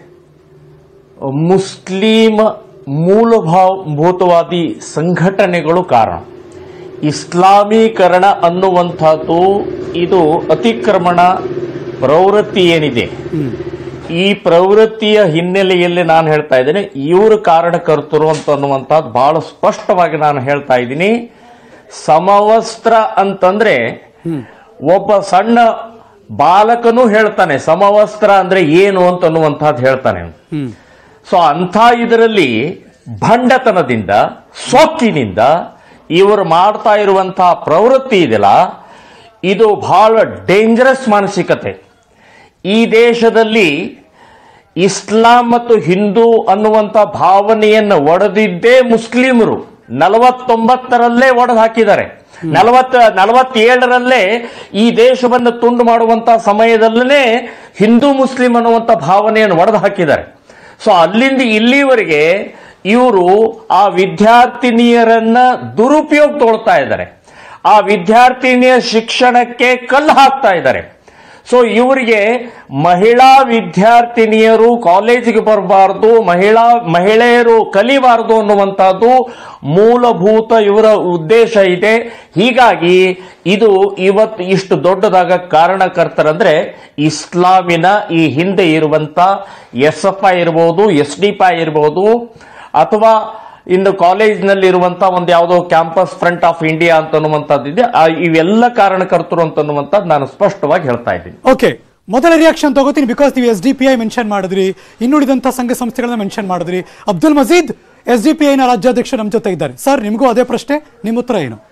ಮುಸ್ಲಿಂ ಮೂಲಭೂತವಾದಿ ಸಂಘಟನೆಗಳು ಕಾರಣ. ಇಸ್ಲಾಮೀಕರಣ ಅನ್ನುವಂಥದ್ದು ಇದು ಅತಿಕ್ರಮಣ ಪ್ರವೃತ್ತಿ ಏನಿದೆ, ಈ ಪ್ರವೃತ್ತಿಯ ಹಿನ್ನೆಲೆಯಲ್ಲಿ ನಾನು ಹೇಳ್ತಾ ಇದ್ದೀನಿ, ಇವರು ಕಾರಣಕರ್ತರು ಅನ್ನುವಂಥದ್ದು ಬಹಳ ಸ್ಪಷ್ಟವಾಗಿ ನಾನು ಹೇಳ್ತಾ ಇದ್ದೀನಿ. ಸಮವಸ್ತ್ರ ಅಂತಂದ್ರೆ ಒಬ್ಬ ಸಣ್ಣ ಬಾಲಕನೂ ಹೇಳ್ತಾನೆ ಸಮವಸ್ತ್ರ ಅಂದ್ರೆ ಏನು ಅಂತನ್ನುವಂಥದ್ದು ಹೇಳ್ತಾನೆ. ಸೊ ಅಂಥ ಇದರಲ್ಲಿ ಭಂಡತನದಿಂದ ಸೊಕ್ಕಿನಿಂದ ಇವರು ಮಾಡ್ತಾ ಇರುವಂತಹ ಪ್ರವೃತ್ತಿ ಇದೆಯಲ್ಲ, ಇದು ಬಹಳ ಡೇಂಜರಸ್ ಮಾನಸಿಕತೆ. ಈ ದೇಶದಲ್ಲಿ ಇಸ್ಲಾಂ ಮತ್ತು ಹಿಂದೂ ಅನ್ನುವಂಥ ಭಾವನೆಯನ್ನು ಒಡೆದಿದ್ದೇ ಮುಸ್ಲಿಮರು 49ರಲ್ಲೇ ಒಡೆದು ಹಾಕಿದ್ದಾರೆ. 47ರಲ್ಲೇ ಈ ದೇಶವನ್ನು ತುಂಡು ಮಾಡುವಂತ ಸಮಯದಲ್ಲೇ ಹಿಂದೂ ಮುಸ್ಲಿಂ ಅನ್ನುವಂಥ ಭಾವನೆಯನ್ನು ಒಡೆದು ಹಾಕಿದ್ದಾರೆ. ಸೊ ಅಲ್ಲಿಂದ ಇಲ್ಲಿವರೆಗೆ ಇವರು ಆ ವಿದ್ಯಾರ್ಥಿನಿಯರನ್ನ ದುರುಪಯೋಗ ತಗೊಳ್ತಾ ಇದ್ದಾರೆ, ಆ ವಿದ್ಯಾರ್ಥಿನಿಯ ಶಿಕ್ಷಣಕ್ಕೆ ಕಲ್ಲು ಹಾಕ್ತಾ ಇದ್ದಾರೆ. ಸೊ ಇವರಿಗೆ ಮಹಿಳಾ ವಿದ್ಯಾರ್ಥಿನಿಯರು ಕಾಲೇಜಿಗೆ ಬರಬಾರ್ದು, ಮಹಿಳೆಯರು ಕಲಿಬಾರದು ಅನ್ನುವಂಥದ್ದು ಮೂಲಭೂತ ಇವರ ಉದ್ದೇಶ ಇದೆ. ಹೀಗಾಗಿ ಇದು ಇವತ್ತು ಇಷ್ಟು ದೊಡ್ಡದಾಗ ಕಾರಣಕರ್ತರಂದ್ರೆ ಇಸ್ಲಾಮಿನ ಈ ಹಿಂದೆ ಇರುವಂತ SFI ಇರಬಹುದು, SDPI ಇರಬಹುದು, ಅಥವಾ ಇನ್ನು ಕಾಲೇಜಿನಲ್ಲಿ ಇರುವಂತಹ ಒಂದು ಯಾವುದೋ ಕ್ಯಾಂಪಸ್ ಫ್ರಂಟ್ ಆಫ್ ಇಂಡಿಯಾ ಅಂತನ್ನುವಂಥದ್ದಿದೆ, ಇವೆಲ್ಲ ಕಾರಣಕರ್ತರು ಅಂತನ್ನುವಂಥದ್ದು ನಾನು ಸ್ಪಷ್ಟವಾಗಿ ಹೇಳ್ತಾ ಇದ್ದೀನಿ. ಓಕೆ, ಮೊದಲ ರಿಯಾಕ್ಷನ್ ತಗೋತೀನಿ. ಬಿಕಾಸ್ ನೀವು SDPI ಮೆನ್ಷನ್ ಮಾಡಿದ್ರಿ, ಇನ್ನುಳಿದಂತ ಸಂಘ ಸಂಸ್ಥೆಗಳನ್ನ ಮೆನ್ಷನ್ ಮಾಡಿದ್ರಿ. ಅಬ್ದುಲ್ ಮಜೀದ್ SDPI ನ ರಾಜ್ಯಾಧ್ಯಕ್ಷ ನಮ್ಮ ಜೊತೆ ಇದ್ದಾರೆ. ಸರ್, ನಿಮಗೂ ಅದೇ ಪ್ರಶ್ನೆ, ನಿಮ್ಮ ಉತ್ತರ ಏನು?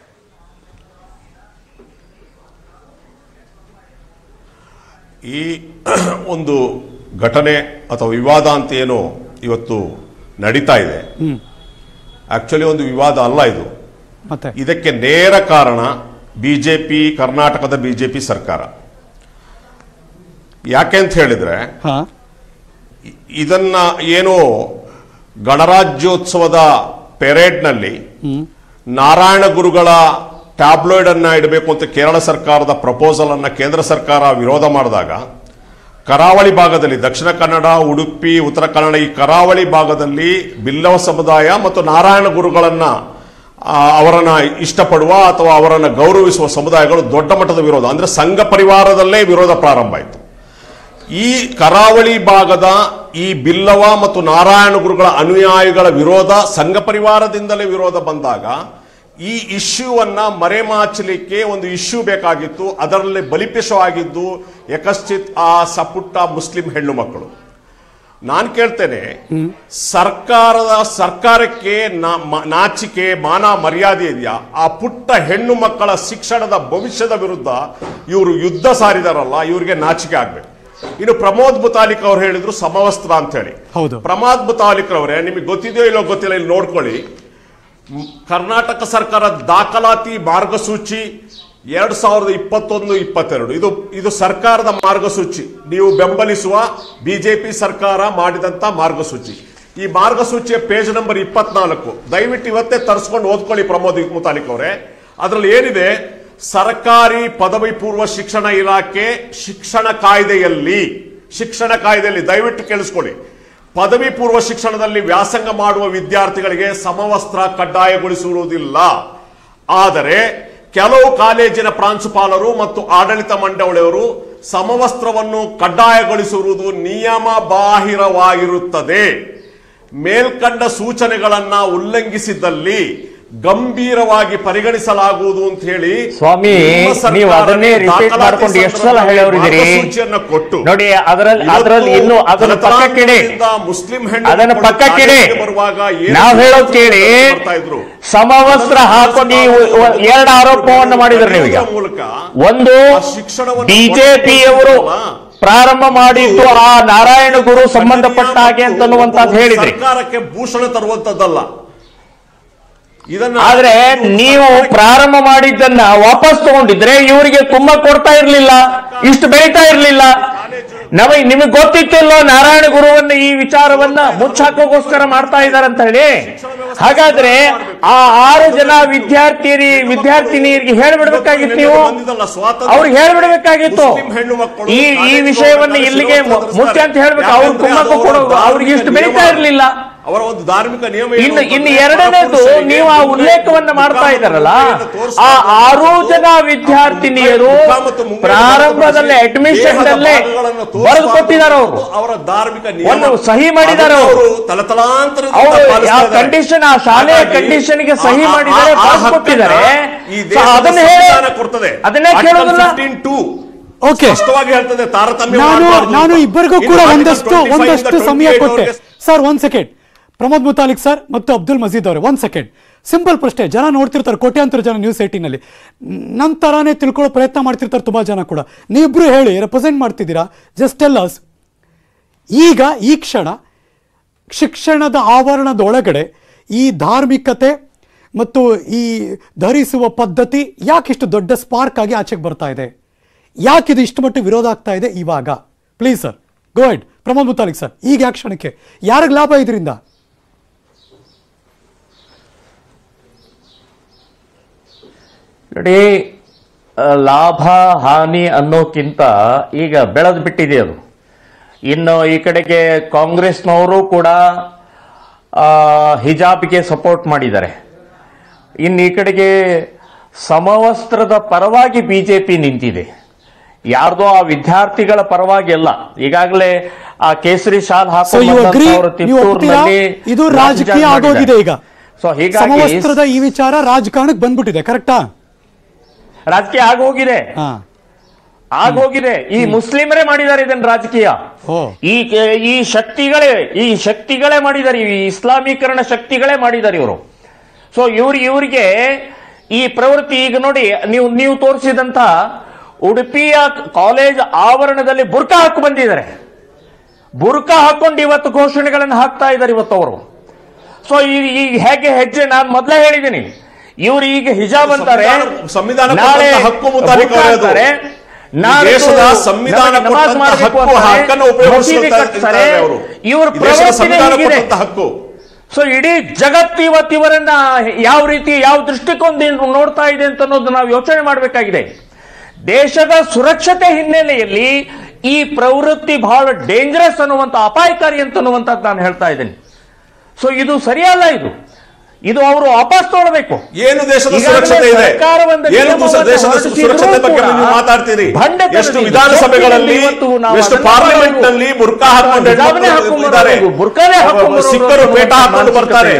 ಈ ಒಂದು ಘಟನೆ ಅಥವಾ ವಿವಾದ ಅಂತ ಏನು ಇವತ್ತು ನಡೀತಾ ಇದೆ, ಆಕ್ಚುಲಿ ಒಂದು ವಿವಾದ ಅಲ್ಲ ಇದು. ಇದಕ್ಕೆ ನೇರ ಕಾರಣ ಬಿಜೆಪಿ, ಕರ್ನಾಟಕದ ಬಿಜೆಪಿ ಸರ್ಕಾರ. ಯಾಕೆಂತ ಹೇಳಿದ್ರೆ, ಇದನ್ನ ಏನು ಗಣರಾಜ್ಯೋತ್ಸವದ ಪೆರೇಡ್ನಲ್ಲಿ ನಾರಾಯಣ ಗುರುಗಳ ಟ್ಯಾಬ್ಲಾಯ್ಡ್ ಅನ್ನ ಇಡಬೇಕು ಅಂತ ಕೇರಳ ಸರ್ಕಾರದ ಪ್ರಪೋಸಲ್ ಅನ್ನ ಕೇಂದ್ರ ಸರ್ಕಾರ ವಿರೋಧ ಮಾಡಿದಾಗ, ಕರಾವಳಿ ಭಾಗದಲ್ಲಿ ದಕ್ಷಿಣ ಕನ್ನಡ, ಉಡುಪಿ, ಉತ್ತರ ಕನ್ನಡ ಈ ಕರಾವಳಿ ಭಾಗದಲ್ಲಿ ಬಿಲ್ಲವ ಸಮುದಾಯ ಮತ್ತು ನಾರಾಯಣ ಗುರುಗಳನ್ನ ಅವರನ್ನ ಇಷ್ಟಪಡುವ ಅಥವಾ ಅವರನ್ನ ಗೌರವಿಸುವ ಸಮುದಾಯಗಳು ದೊಡ್ಡ ಮಟ್ಟದ ವಿರೋಧ, ಅಂದ್ರೆ ಸಂಘ ಪರಿವಾರದಲ್ಲೇ ವಿರೋಧ ಪ್ರಾರಂಭ ಆಯಿತು. ಈ ಕರಾವಳಿ ಭಾಗದ ಈ ಬಿಲ್ಲವ ಮತ್ತು ನಾರಾಯಣ ಗುರುಗಳ ಅನುಯಾಯಿಗಳ ವಿರೋಧ ಸಂಘ ಪರಿವಾರದಿಂದಲೇ ವಿರೋಧ ಬಂದಾಗ ಈ ಇಶ್ಯೂವನ್ನ ಮರೆಮಾಚಲಿಕ್ಕೆ ಒಂದು ಇಶ್ಯೂ ಬೇಕಾಗಿತ್ತು. ಅದರಲ್ಲಿ ಬಲಿಪಶವಾಗಿದ್ದು ಯಕಶ್ಚಿತ್ ಆ ಸಪುಟ್ಟ ಮುಸ್ಲಿಂ ಹೆಣ್ಣು ಮಕ್ಕಳು. ನಾನು ಕೇಳ್ತೇನೆ, ಸರ್ಕಾರಕ್ಕೆ ನಾಚಿಕೆ, ಮಾನ ಮರ್ಯಾದೆ ಇದೆಯಾ? ಆ ಪುಟ್ಟ ಹೆಣ್ಣು ಮಕ್ಕಳ ಶಿಕ್ಷಣದ ಭವಿಷ್ಯದ ವಿರುದ್ಧ ಇವರು ಯುದ್ಧ ಸಾರಿದಾರಲ್ಲ, ಇವರಿಗೆ ನಾಚಿಕೆ ಆಗ್ಬೇಕು. ಇನ್ನು ಪ್ರಮೋದ್ ಮುತಾಲಿಕ್ ಅವ್ರು ಹೇಳಿದ್ರು ಸಮವಸ್ತ್ರ ಅಂತ ಹೇಳಿ. ಪ್ರಮೋದ್ ಮುತಾಲಿಕ್ ಅವರೇ, ನಿಮಗೆ ಗೊತ್ತಿದೆಯೋ ಇಲ್ಲೋ ಗೊತ್ತಿಲ್ಲ, ಇಲ್ಲಿ ನೋಡ್ಕೊಳ್ಳಿ. ಕರ್ನಾಟಕ ಸರ್ಕಾರ ದಾಖಲಾತಿ ಮಾರ್ಗಸೂಚಿ 2021-22 ಇದು ಸರ್ಕಾರದ ಮಾರ್ಗಸೂಚಿ, ನೀವು ಬೆಂಬಲಿಸುವ ಬಿಜೆಪಿ ಸರ್ಕಾರ ಮಾಡಿದಂತ ಮಾರ್ಗಸೂಚಿ. ಈ ಮಾರ್ಗಸೂಚಿಯ ಪೇಜ್ ನಂಬರ್ 24 ದಯವಿಟ್ಟು ಇವತ್ತೇ ತರಿಸ್ಕೊಂಡು ಓದ್ಕೊಳ್ಳಿ ಪ್ರಮೋದ್ ಮುತಾಲಿಕ್ ಅವರೇ. ಅದರಲ್ಲಿ ಏನಿದೆ, ಸರ್ಕಾರಿ ಪದವಿ ಪೂರ್ವ ಶಿಕ್ಷಣ ಇಲಾಖೆ ಶಿಕ್ಷಣ ಕಾಯ್ದೆಯಲ್ಲಿ ದಯವಿಟ್ಟು ಕೇಳಿಸ್ಕೊಳ್ಳಿ, ಪದವಿ ಪೂರ್ವ ಶಿಕ್ಷಣದಲ್ಲಿ ವ್ಯಾಸಂಗ ಮಾಡುವ ವಿದ್ಯಾರ್ಥಿಗಳಿಗೆ ಸಮವಸ್ತ್ರ ಕಡ್ಡಾಯಗೊಳಿಸುವುದಿಲ್ಲ. ಆದರೆ ಕೆಲವು ಕಾಲೇಜಿನ ಪ್ರಾಂಶುಪಾಲರು ಮತ್ತು ಆಡಳಿತ ಮಂಡಳಿಯವರು ಸಮವಸ್ತ್ರವನ್ನು ಕಡ್ಡಾಯಗೊಳಿಸುವುದು ನಿಯಮ ಬಾಹಿರವಾಗಿರುತ್ತದೆ. ಮೇಲ್ಕಂಡ ಸೂಚನೆಗಳನ್ನ ಉಲ್ಲಂಘಿಸಿದ್ದಲ್ಲಿ ಗಂಭೀರವಾಗಿ ಪರಿಗಣಿಸಲಾಗುವುದು ಅಂತ ಹೇಳಿ ಸ್ವಾಮಿ, ನೀವು ಅದನ್ನೇ ರಿಪೀಟ್ ಮಾಡ್ಕೊಂಡು ಎಷ್ಟು ಸಲ ಹೇಳೋರಿದ್ದೀರಿ ನೋಡಿ. ಅದರಲ್ಲಿ ಇನ್ನು ಅದನ್ನ ಪಕ್ಕಕ್ಕಿಡಿ, ಅದನ್ನ ಪಕ್ಕಕ್ಕಿಡಿ. ನಾವು ಹೇಳೋದು ಕೇಳಿ, ಸಮವಸ್ತ್ರ ಹಾಕೊಂಡು ಎರಡು ಆರೋಪವನ್ನು ಮಾಡಿದ್ರು ನೀವೀಗ. ಒಂದು, ಬಿಜೆಪಿಯವರು ಪ್ರಾರಂಭ ಮಾಡಿದ್ದು ಆ ನಾರಾಯಣ ಗುರು ಸಂಬಂಧಪಟ್ಟ ಹಾಗೆ ಅಂತನ್ನುವಂತದ್ದು ಹೇಳಿದ್ರಿ. ಸರ್ಕಾರಕ್ಕೆ ಭೂಷಣ ತರುವಂತದ್ದಲ್ಲ. ಆದ್ರೆ ನೀವು ಪ್ರಾರಂಭ ಮಾಡಿದ್ದನ್ನ ವಾಪಸ್ ತಗೊಂಡಿದ್ರೆ ಇವರಿಗೆ ತುಂಬ ಕೊಡ್ತಾ ಇರ್ಲಿಲ್ಲ, ಇಷ್ಟು ಬೆಳೀತಾ ಇರ್ಲಿಲ್ಲ. ನಿಮಗೆ ಗೊತ್ತಿತ್ತಿಲ್ಲ ನಾರಾಯಣ ಗುರುವನ್ನ ಈ ವಿಚಾರವನ್ನ ಮುಚ್ಚಾಕೋಸ್ಕರ ಮಾಡ್ತಾ ಇದ್ದಾರೆ ಅಂತ ಹೇಳಿ. ಹಾಗಾದ್ರೆ ಆ 6 ಜನ ವಿದ್ಯಾರ್ಥಿನಿಯರಿಗೆ ಹೇಳ್ಬಿಡ್ಬೇಕಾಗಿತ್ತು, ನೀವು ಅವ್ರಿಗೆ ಹೇಳ್ಬಿಡ್ಬೇಕಾಗಿತ್ತು ಈ ವಿಷಯವನ್ನು ಇಲ್ಲಿಗೆ ಮುಖ್ಯ ಅಂತ ಹೇಳ್ಬೇಕು. ಅವ್ರ ಕುಮ್ಮಕ್ಕು ಕೊಡೋದು ಅವ್ರಿಗೆ ಇಷ್ಟು ಬೆಳೀತಾ ಇರಲಿಲ್ಲ. ಅವರ ಒಂದು ಧಾರ್ಮಿಕ ನಿಯಮ. ಇನ್ನು ಎರಡನೇದು, ನೀವು ಆ ಉಲ್ಲೇಖವನ್ನ ಮಾಡ್ತಾ ಇದ್ದಾರಲ್ಲ, ಆ 6 ಜನ ವಿದ್ಯಾರ್ಥಿನಿಯರು ಪ್ರಾರಂಭದಲ್ಲಿ ಅಡ್ಮಿಷನ್ ಅಲ್ಲೇ ಬರೆದು ಕೊಟ್ಟಿದ್ದಾರೆ. ಅವರು ಅವರ ಧಾರ್ಮಿಕ ಒಂದು ಸಹಿ ಮಾಡಿದ್ದಾರೆ. ಅವರು ಕಂಡೀಷನ್, ಆ ಶಾಲೆಯ ಕಂಡೀಷನ್ ಗೆ ಸಹಿ ಮಾಡಿದ್ದಾರೆ, ಬರೆದು ಕೊಟ್ಟಿದ್ದಾರೆ. ಅದನ್ನ ಹೇಳಿ, ಅದನ್ನೇ ಕೇಳೋದಿಲ್ಲ. ಓಕೆ, ನಾನು ಇಬ್ಬರಿಗೂ ಕೂಡ ಒಂದಷ್ಟು ಸಮಯ ಕೊಟ್ಟೆ sir. 1 second, Pramod Muthalik sir ಮತ್ತು ಅಬ್ದುಲ್ ಮಜೀದ್ ಅವರೇ 1 ಸೆಕೆಂಡ್. ಸಿಂಪಲ್ ಪ್ರಶ್ನೆ, ಜನ ನೋಡ್ತಿರ್ತಾರೆ, ಕೋಟ್ಯಾಂತರ ಜನ ನ್ಯೂಸ್ 18ನಲ್ಲಿ ನಂತರನೇ ತಿಳ್ಕೊಳ್ಳೋ ಪ್ರಯತ್ನ ಮಾಡ್ತಿರ್ತಾರೆ ತುಂಬಾ ಜನ ಕೂಡ. ನೀವಿಬ್ರು ಹೇಳಿ, ರೆಪ್ರೆಸೆಂಟ್ ಮಾಡ್ತಿದ್ದೀರಾ, ಜಸ್ಟ್ ಟೆಲ್ ಅಸ್. ಈಗ ಈ ಕ್ಷಣ ಶಿಕ್ಷಣದ ಆವರಣದೊಳಗಡೆ ಈ ಧಾರ್ಮಿಕತೆ ಮತ್ತು ಈ ಧರಿಸುವ ಪದ್ಧತಿ ಯಾಕಿಷ್ಟು ದೊಡ್ಡ ಸ್ಪಾರ್ಕ್ ಆಗಿ ಆಚೆಗೆ ಬರ್ತಾ ಇದೆ? ಯಾಕಿದು ಇಷ್ಟು ಮಟ್ಟಿಗೆ ವಿರೋಧ ಆಗ್ತಾ ಇದೆ ಇವಾಗ? Please sir, go ahead. Pramod Muthalik sir, ಈಗ ಯಾವ ಕ್ಷಣಕ್ಕೆ ಯಾರಿಗೆ ಲಾಭ ಇದರಿಂದ? ನೋಡಿ, ಲಾಭ ಹಾನಿ ಅನ್ನೋಕ್ಕಿಂತ ಈಗ ಬೆಳೆದು ಬಿಟ್ಟಿದೆ ಅದು. ಇನ್ನು ಈ ಕಡೆಗೆ ಕಾಂಗ್ರೆಸ್ನವರು ಕೂಡ ಹಿಜಾಬ್ಗೆ ಸಪೋರ್ಟ್ ಮಾಡಿದ್ದಾರೆ. ಇನ್ನು ಈ ಕಡೆಗೆ ಸಮವಸ್ತ್ರದ ಪರವಾಗಿ ಬಿಜೆಪಿ ನಿಂತಿದೆ. ಯಾರ್ದೋ ಆ ವಿದ್ಯಾರ್ಥಿಗಳ ಪರವಾಗಿ ಅಲ್ಲ. ಈಗಾಗಲೇ ಆ ಕೇಸರಿ ಶಾಲ್ ಹಾಕಿನಲ್ಲಿ ಇದು ರಾಜಕೀಯ ಆಗೋಗಿದೆ ಈಗ. ಸೊ ಹೀಗಾಗಿ ಸಮವಸ್ತ್ರದ ಈ ವಿಚಾರ ರಾಜಕಾರಣಕ್ಕೆ ಬಂದ್ಬಿಟ್ಟಿದೆ, ಕರೆಕ್ಟಾ? ರಾಜಕೀಯ ಆಗೋಗಿದೆ. ಈ ಮುಸ್ಲಿಮರೇ ಮಾಡಿದ್ದಾರೆ ಇದನ್ನು ರಾಜಕೀಯ. ಈ ಶಕ್ತಿಗಳೇ ಮಾಡಿದ್ದಾರೆ, ಈ ಇಸ್ಲಾಮೀಕರಣ ಶಕ್ತಿಗಳೇ ಮಾಡಿದ್ದಾರೆ ಇವರು. ಸೊ ಇವರಿಗೆ ಈ ಪ್ರವೃತ್ತಿ ಈಗ ನೋಡಿ, ನೀವು ತೋರಿಸಿದಂತ ಉಡುಪಿಯ ಕಾಲೇಜ್ ಆವರಣದಲ್ಲಿ ಬುರ್ಕಾ ಹಾಕಿ ಬಂದಿದ್ದಾರೆ. ಬುರ್ಕಾ ಹಾಕೊಂಡು ಇವತ್ತು ಘೋಷಣೆಗಳನ್ನು ಹಾಕ್ತಾ ಇದ್ದಾರೆ ಇವತ್ತು ಅವರು. ಸೊ ಈಗ ಹೇಗೆ ಹೆಜ್ಜೆ, ನಾನು ಮೊದಲೇ ಹೇಳಿದ್ದೀನಿ, ಇವರು ಈಗ ಹಿಜಾಬ್ ಅಂತಾರೆ, ಸಂವಿಧಾನ ಹಕ್ಕು ಹಕ್ಕು. ಸೊ ಇಡೀ ಜಗತ್ತು ಇವತ್ತು ಇವರನ್ನ ಯಾವ ರೀತಿ, ಯಾವ ದೃಷ್ಟಿಕೋನದಿಂದ ನೋಡ್ತಾ ಇದೆ ಅಂತ ಅನ್ನೋದು ನಾವು ಯೋಚನೆ ಮಾಡಬೇಕಾಗಿದೆ. ದೇಶದ ಸುರಕ್ಷತೆ ಹಿನ್ನೆಲೆಯಲ್ಲಿ ಈ ಪ್ರವೃತ್ತಿ ಬಹಳ ಡೇಂಜರಸ್ ಅನ್ನುವಂತ, ಅಪಾಯಕಾರಿ ಅಂತ ಅನ್ನುವಂಥದ್ದು ನಾನು ಹೇಳ್ತಾ ಇದ್ದೇನೆ. ಸೊ ಇದು ಸರಿಯಲ್ಲ. ಇದು ಅವರು ವಾಪಸ್ ತಗೊಳ್ಬೇಕು. ಏನು ದೇಶದ ಸುರಕ್ಷತೆ ಇದೆ? ಏನು ದೇಶದ ಸುರಕ್ಷತೆ ಬಗ್ಗೆ ನೀವು ಮಾತಾಡ್ತೀರಿ? ಎಷ್ಟು ವಿಧಾನಸಭೆಗಳಲ್ಲಿ, ಎಷ್ಟು ಪಾರ್ಲಿಮೆಂಟ್ ನಲ್ಲಿ ಬುರ್ಕಾ ಹಾಕೊಂಡು ಸಿಕ್ಕರು ಪೇಟ ಹಾಕೊಂಡು ಬರ್ತಾರೆ.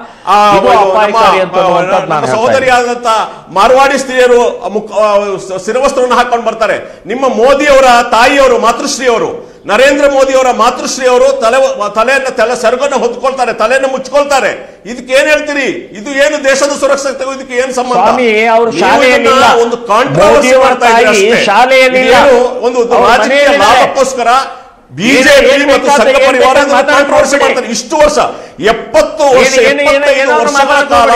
ಸಹೋದರಿಯಾದಂತ ಮಾರ್ವಾಡಿ ಸ್ತ್ರೀಯರು ಶಿರವಸ್ತ್ರವನ್ನು ಹಾಕೊಂಡು ಬರ್ತಾರೆ. ನಿಮ್ಮ ಮೋದಿಯವರ ತಾಯಿಯವರು, ಮಾತೃಶ್ರೀಯವರು, ನರೇಂದ್ರ ಮೋದಿ ಅವರ ಮಾತೃಶ್ರೀ ಅವರು ಸೆರಗನ್ನು ಹೊತ್ಕೊಳ್ತಾರೆ, ತಲೆಯನ್ನು ಮುಚ್ಕೊಳ್ತಾರೆ. ಇದಕ್ಕೆ ಏನ್ ಹೇಳ್ತೀರಿ? ಇದು ಏನು ದೇಶದ ಸುರಕ್ಷತೆ? ಇದಕ್ಕೆ ಏನ್ ಸಂಬಂಧ? ಒಂದು ಕಾಂಟ್ರವರ್ಸಿ ಮಾಡ್ತಾ ಇದ್ದಾರೆ, ಒಂದು ರಾಜಕೀಯ ಲಾಭಕ್ಕೋಸ್ಕರ ಬಿಜೆಪಿ ಮತ್ತು ಸಂಘ ಪರಿವಾರ ಕಾಂಟ್ರವರ್ಸಿ ಮಾಡ್ತಾರೆ. ಇಷ್ಟು ವರ್ಷ 70 ವರ್ಷಗಳ ಕಾಲ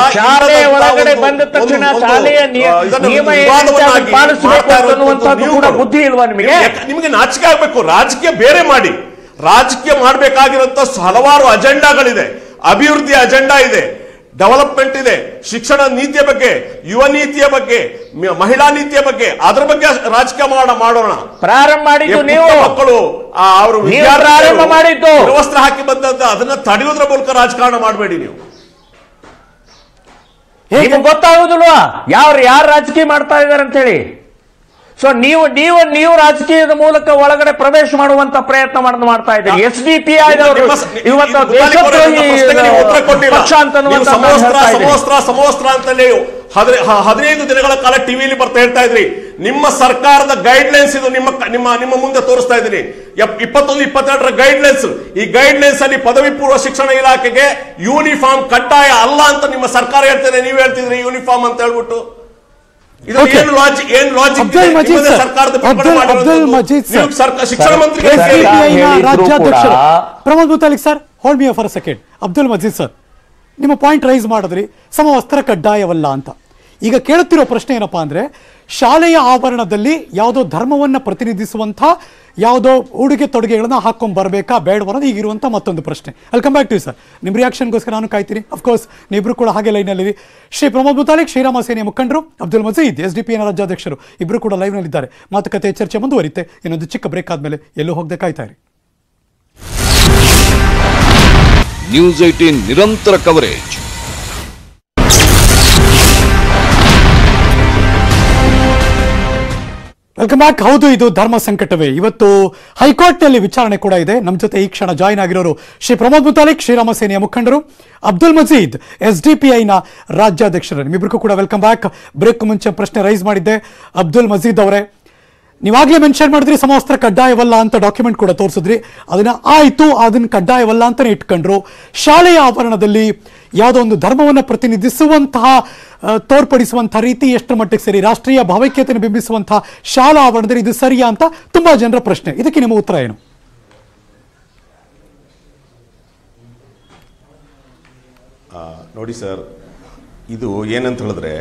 ನಿಮಗೆ ನಾಚಿಕೆ ಆಗ್ಬೇಕು. ರಾಜಕೀಯ ಬೇರೆ ಮಾಡಿ. ರಾಜಕೀಯ ಮಾಡಬೇಕಾಗಿರುವಂತ ಹಲವಾರು ಅಜೆಂಡಾಗಳಿದೆ. ಅಭಿವೃದ್ಧಿ ಅಜೆಂಡಾ ಇದೆ, ಡೆವಲಪ್ಮೆಂಟ್ ಇದೆ, ಶಿಕ್ಷಣ ನೀತಿಯ ಬಗ್ಗೆ, ಯುವ ನೀತಿಯ ಬಗ್ಗೆ, ಮಹಿಳಾ ನೀತಿಯ ಬಗ್ಗೆ, ಅದರ ಬಗ್ಗೆ ರಾಜಕೀಯ ಮಾಡೋಣ. ಪ್ರಾರಂಭ ಮಾಡಿದ್ದು ನೀವು. ಮಕ್ಕಳು ಅವರು ಪ್ರಾರಂಭ ಮಾಡಿದ್ದು ವಸ್ತ್ರ ಹಾಕಿ ಬಂದದ್ದು, ಅದನ್ನ ತಡೆಯುವುದರ ಮೂಲಕ ರಾಜಕಾರಣ ಮಾಡಬೇಡಿ. ನೀವು ನಿಮಗೆ ಗೊತ್ತಾಗುದಿಲ್ವಾ ಯಾರು ರಾಜಕೀಯ ಮಾಡ್ತಾ ಇದ್ದಾರೆ ಅಂತ ಹೇಳಿ? ಸೊ ನೀವು ರಾಜಕೀಯದ ಮೂಲಕ ಒಳಗಡೆ ಪ್ರವೇಶ ಮಾಡುವಂತ ಪ್ರಯತ್ನ ಮಾಡ್ತಾ ಇದ್ದೀರಿ. SDP ಇವತ್ತು ಪಕ್ಷ ಅಂತ ಸಮವಸ್ತ್ರ ಅಂತಲೇ 15 ದಿನಗಳ ಕಾಲ ಟಿವಿಯಲ್ಲಿ ಬರ್ತಾ ಹೇಳ್ತಾ ಇದ್ರಿ. ನಿಮ್ಮ ಸರ್ಕಾರದ ಗೈಡ್ಲೈನ್ಸ್ ಇದು, ನಿಮ್ಮ ಮುಂದೆ ತೋರಿಸ್ತಾ ಇದ್ದೀನಿ. 21-22 ಗೈಡ್ಲೈನ್ಸ್. ಈ ಗೈಡ್ಲೈನ್ಸ್ ಅಲ್ಲಿ ಪದವಿ ಪೂರ್ವ ಶಿಕ್ಷಣ ಇಲಾಖೆಗೆ ಯೂನಿಫಾರ್ಮ್ ಕಡ್ಡಾಯ ಅಲ್ಲ ಅಂತ ನಿಮ್ಮ ಸರ್ಕಾರ ಹೇಳ್ತೇನೆ. ನೀವು ಹೇಳ್ತಿದ್ರಿ ಯೂನಿಫಾರ್ಮ್ ಅಂತ ಹೇಳ್ಬಿಟ್ಟು. ಶಿಕ್ಷಣ ಮಂತ್ರಿ ರಾಜ್ಯಾಧ್ಯಕ್ಷರು Pramod Muthalik sir, hold me for a second. Abdul Majeed sir, ನಿಮ್ಮ ಪಾಯಿಂಟ್ ರೈಸ್ ಮಾಡಿದ್ರಿ, ಸಮವಸ್ತ್ರ ಕಡ್ಡಾಯವಲ್ಲ ಅಂತ. ಈಗ ಕೇಳುತ್ತಿರೋ ಪ್ರಶ್ನೆ ಏನಪ್ಪಾ ಅಂದ್ರೆ, ಶಾಲೆಯ ಆವರಣದಲ್ಲಿ ಯಾವುದೋ ಧರ್ಮವನ್ನ ಪ್ರತಿನಿಧಿಸುವಂಥ ಯಾವುದೋ ಉಡುಗೆ ತೊಡುಗೆಗಳನ್ನ ಹಾಕೊಂಡ್ ಬರಬೇಕಾ ಬೇಡವ ಅನ್ನೋದು ಈಗಿರುವಂಥ ಮತ್ತೊಂದು ಪ್ರಶ್ನೆ. ಅಲ್ಲಿ ಕಮ್ ಬ್ಯಾಕ್ ಟು ಸರ್, ನಿಮ್ಮ ರಿಯಾಕ್ಷನ್ಗೋಸ್ಕರ ನಾನು ಕಾಯ್ತೀನಿ. ಅಫ್ಕೋರ್ಸ್ ನೀವಿಬ್ರು ಕೂಡ ಹಾಗೆ ಲೈನಲ್ಲಿ. ಶ್ರೀ ಪ್ರಮೋದ್ ಮುತಾಲಿಕ್, ಶ್ರೀರಾಮ ಸೇನೆಯ ಮುಖಂಡರು, ಅಬ್ದುಲ್ ಮಜೀದ್ SDPನ ರಾಜ್ಯಾಧ್ಯಕ್ಷರು ಇಬ್ಬರು ಕೂಡ ಲೈವ್ನಲ್ಲಿದ್ದಾರೆ. ಮಾತುಕತೆ ಚರ್ಚೆ ಮುಂದುವರಿಯುತ್ತೆ. ಇನ್ನೊಂದು ಚಿಕ್ಕ ಬ್ರೇಕ್ ಆದ್ಮೇಲೆ ಎಲ್ಲೂ ಹೋಗದೆ ಕಾಯ್ತಾ ಇರಿ. ನ್ಯೂಸ್ 18 ನಿರಂತರ ಕವರೇಜ್. Welcome back. ಹೌದು, ಇದು ಧರ್ಮ ಸಂಕಟವೇ. ಇವತ್ತು ಹೈಕೋರ್ಟ್ನಲ್ಲಿ ವಿಚಾರಣೆ ಕೂಡ ಇದೆ. ನಮ್ಮ ಜೊತೆ ಈ ಕ್ಷಣ ಜಾಯಿನ್ ಆಗಿರೋರು ಶ್ರೀ ಪ್ರಮೋದ್ ಮುತಾಲಿಕ್, ಶ್ರೀರಾಮ ಸೇನೆಯ ಮುಖಂಡರು, ಅಬ್ದುಲ್ ಮಜೀದ್ SDPIನ ರಾಜ್ಯಾಧ್ಯಕ್ಷರು. ನಿಮ್ಮಿಬ್ಬರಿಗೂ ಕೂಡ ವೆಲ್ಕಮ್ ಬ್ಯಾಕ್. ಬ್ರೇಕ್ ಮುಂಚೆ ಪ್ರಶ್ನೆ ರೈಸ್ ಮಾಡಿದ್ದೆ. ಅಬ್ದುಲ್ ಮಜೀದ್ ಅವರೇ, ನೀವಾಗಲೇ ಮೆನ್ಷನ್ ಮಾಡಿದ್ರಿ ಸಮವಸ್ತ್ರ ಕಡ್ಡಾಯವಲ್ಲ ಅಂತ, ಡಾಕ್ಯುಮೆಂಟ್ ಕೂಡ ತೋರಿಸಿದ್ರಿ. ಅದನ್ನ ಆಯಿತು, ಅದನ್ನ ಕಡ್ಡಾಯವಲ್ಲ ಅಂತಾನೆ ಇಟ್ಕೊಂಡ್ರು. ಶಾಲೆಯ ಆವರಣದಲ್ಲಿ ಯಾವುದೋ ಒಂದು ಧರ್ಮವನ್ನು ಪ್ರತಿನಿಧಿಸುವಂತಹ ತೋರ್ಪಡಿಸುವಂತಹ ರೀತಿ ಎಷ್ಟರ ಮಟ್ಟಿಗೆ ಸರಿ, ರಾಷ್ಟ್ರೀಯ ಭಾವೈಕ್ಯತೆಯನ್ನು ಬಿಂಬಿಸುವಂತಹ ಶಾಲಾ ಆವರಣದಲ್ಲಿ ಇದು ಸರಿಯಾ ಅಂತ ತುಂಬಾ ಜನರ ಪ್ರಶ್ನೆ. ಇದಕ್ಕೆ ನಿಮ್ಮ ಉತ್ತರ ಏನು? ನೋಡಿ ಸರ್, ಇದು ಏನಂತ ಹೇಳಿದ್ರೆ,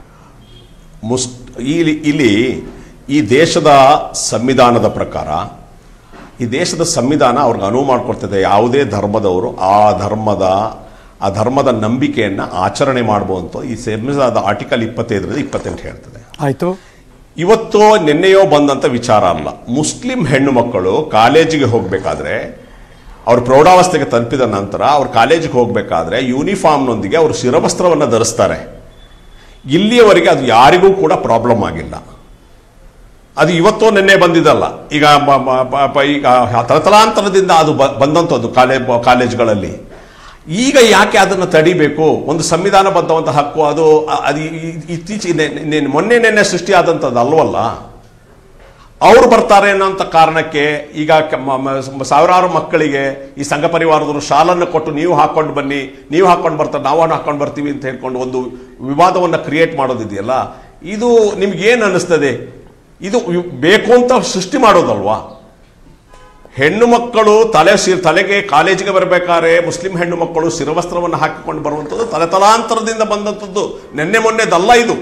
ಇಲ್ಲಿ ಈ ದೇಶದ ಸಂವಿಧಾನದ ಪ್ರಕಾರ, ಈ ದೇಶದ ಸಂವಿಧಾನ ಅವ್ರಿಗೆ ಅನುವು ಮಾಡಿಕೊಡ್ತದೆ ಯಾವುದೇ ಧರ್ಮದವರು ಆ ಧರ್ಮದ ನಂಬಿಕೆಯನ್ನ ಆಚರಣೆ ಮಾಡಬಹುದು. ಈ ಸಂವಿಧಾನದ ಆರ್ಟಿಕಲ್ 25-28 ಹೇಳ್ತದೆ. ಆಯ್ತು, ಇವತ್ತು ನಿನ್ನೆಯೋ ಬಂದಂತ ವಿಚಾರ ಅಲ್ಲ. ಮುಸ್ಲಿಂ ಹೆಣ್ಣು ಮಕ್ಕಳು ಕಾಲೇಜಿಗೆ ಹೋಗಬೇಕಾದ್ರೆ, ಅವ್ರ ಪ್ರೌಢಾವಸ್ಥೆಗೆ ತಲುಪಿದ ನಂತರ ಅವ್ರ ಕಾಲೇಜಿಗೆ ಹೋಗಬೇಕಾದ್ರೆ ಯೂನಿಫಾರ್ಮ್ನೊಂದಿಗೆ ಅವರು ಶಿರವಸ್ತ್ರವನ್ನು ಧರಿಸ್ತಾರೆ. ಇಲ್ಲಿಯವರೆಗೆ ಅದು ಯಾರಿಗೂ ಕೂಡ ಪ್ರಾಬ್ಲಮ್ ಆಗಿಲ್ಲ. ಅದು ಇವತ್ತೋ ನಿನ್ನೆ ಬಂದಿದ್ದಲ್ಲ. ಈಗ ತಲತಲಾಂತರದಿಂದ ಅದು ಬಂದಂಥದ್ದು ಕಾಲೇಜ್ಗಳಲ್ಲಿ. ಈಗ ಯಾಕೆ ಅದನ್ನು ತಡಿಬೇಕು? ಒಂದು ಸಂವಿಧಾನಬದ್ಧವಂತ ಹಕ್ಕು ಅದು ಇತ್ತೀಚೆಗೆ ಮೊನ್ನೆ ಸೃಷ್ಟಿಯಾದಂಥದ್ದು ಅಲ್ವಲ್ಲ. ಅವರು ಬರ್ತಾರೆ ಅನ್ನೋಂಥ ಕಾರಣಕ್ಕೆ ಈಗ ಸಾವಿರಾರು ಮಕ್ಕಳಿಗೆ ಈ ಸಂಘ ಪರಿವಾರದವರು ಶಾಲನ್ನು ಕೊಟ್ಟು ನೀವು ಹಾಕೊಂಡು ಬನ್ನಿ, ನೀವು ಹಾಕೊಂಡು ಬರ್ತಾರೆ, ನಾವು ಹಾಕೊಂಡು ಬರ್ತೀವಿ ಅಂತ ಹೇಳ್ಕೊಂಡು ಒಂದು ವಿವಾದವನ್ನು ಕ್ರಿಯೇಟ್ ಮಾಡೋದಿದೆಯಲ್ಲ, ಇದು ನಿಮ್ಗೇನು ಅನ್ನಿಸ್ತದೆ? ಇದು ಬೇಕು ಅಂತ ಸೃಷ್ಟಿ ಮಾಡೋದಲ್ವಾ? ಹೆಣ್ಣು ಮಕ್ಕಳು ತಲೆಗೆ ಕಾಲೇಜಿಗೆ ಬರಬೇಕಾದ್ರೆ ಮುಸ್ಲಿಂ ಹೆಣ್ಣು ಮಕ್ಕಳು ಶಿರವಸ್ತ್ರವನ್ನು ಹಾಕಿಕೊಂಡು ಬರುವಂಥದ್ದು ತಲೆತಲಾಂತರದಿಂದ ಬಂದಂಥದ್ದು, ನಿನ್ನೆ ಮೊನ್ನೆದಲ್ಲ ಇದು.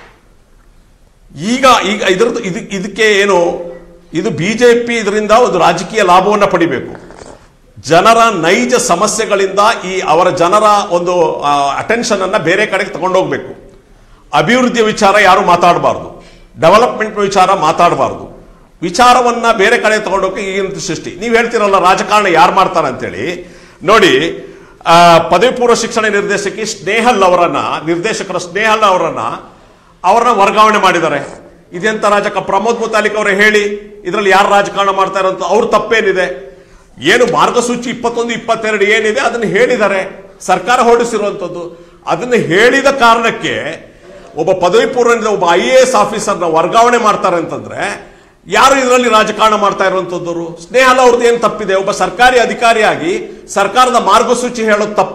ಈಗ ಇದಕ್ಕೆ ಏನು, ಇದು ಬಿಜೆಪಿ ಇದರಿಂದ ಒಂದು ರಾಜಕೀಯ ಲಾಭವನ್ನು ಪಡಿಬೇಕು. ಜನರ ನೈಜ ಸಮಸ್ಯೆಗಳಿಂದ ಅವರ ಜನರ ಒಂದು ಅಟೆನ್ಷನ್ ಅನ್ನ ಬೇರೆ ಕಡೆಗೆ ತಗೊಂಡೋಗ್ಬೇಕು. ಅಭಿವೃದ್ಧಿಯ ವಿಚಾರ ಯಾರು ಮಾತಾಡಬಾರ್ದು, ಡೆವಲಪ್ಮೆಂಟ್ ವಿಚಾರ ಮಾತಾಡಬಾರ್ದು, ವಿಚಾರವನ್ನ ಬೇರೆ ಕಡೆ ತಗೊಂಡೋಗಿ ಈಗಿನ ಸೃಷ್ಟಿ. ನೀವು ಹೇಳ್ತಿರಲ್ಲ ರಾಜಕಾರಣ ಯಾರು ಮಾಡ್ತಾರೆ ಅಂತೇಳಿ. ನೋಡಿ, ಪದವಿ ಪೂರ್ವ ಶಿಕ್ಷಣ ನಿರ್ದೇಶಕರ ಸ್ನೇಹಲ್ ಅವರನ್ನ ವರ್ಗಾವಣೆ ಮಾಡಿದ್ದಾರೆ. ಇದೆಂತ ರಾಜಕ ಪ್ರಮೋದ್ ಮುತಾಲಿಕ್ ಅವರೇ ಹೇಳಿ, ಇದರಲ್ಲಿ ಯಾರು ರಾಜಕಾರಣ ಮಾಡ್ತಾ ಇರೋಂಥ ಅವ್ರ ತಪ್ಪೇನಿದೆ? ಏನು ಮಾರ್ಗಸೂಚಿ 21-22 ಏನಿದೆ ಅದನ್ನು ಹೇಳಿದ್ದಾರೆ, ಸರ್ಕಾರ ಹೊರಡಿಸಿರುವಂಥದ್ದು. ಅದನ್ನು ಹೇಳಿದ ಕಾರಣಕ್ಕೆ ಒಬ್ಬ ಪದವಿ ಪೂರ್ವದಿಂದ ಒಬ್ಬ IAS ಆಫೀಸರ್ನ ವರ್ಗಾವಣೆ ಮಾಡ್ತಾರೆ ಅಂತಂದ್ರೆ ಯಾರು ಇದರಲ್ಲಿ ರಾಜಕಾರಣ ಮಾಡ್ತಾ ಇರುವಂತದ್ದು? ಸ್ನೇಹಲ್ ಅವ್ರದ್ದು ಏನು ತಪ್ಪಿದೆ? ಒಬ್ಬ ಸರ್ಕಾರಿ ಅಧಿಕಾರಿಯಾಗಿ ಸರ್ಕಾರದ ಮಾರ್ಗಸೂಚಿ ಹೇಳೋದು ತಪ್ಪ?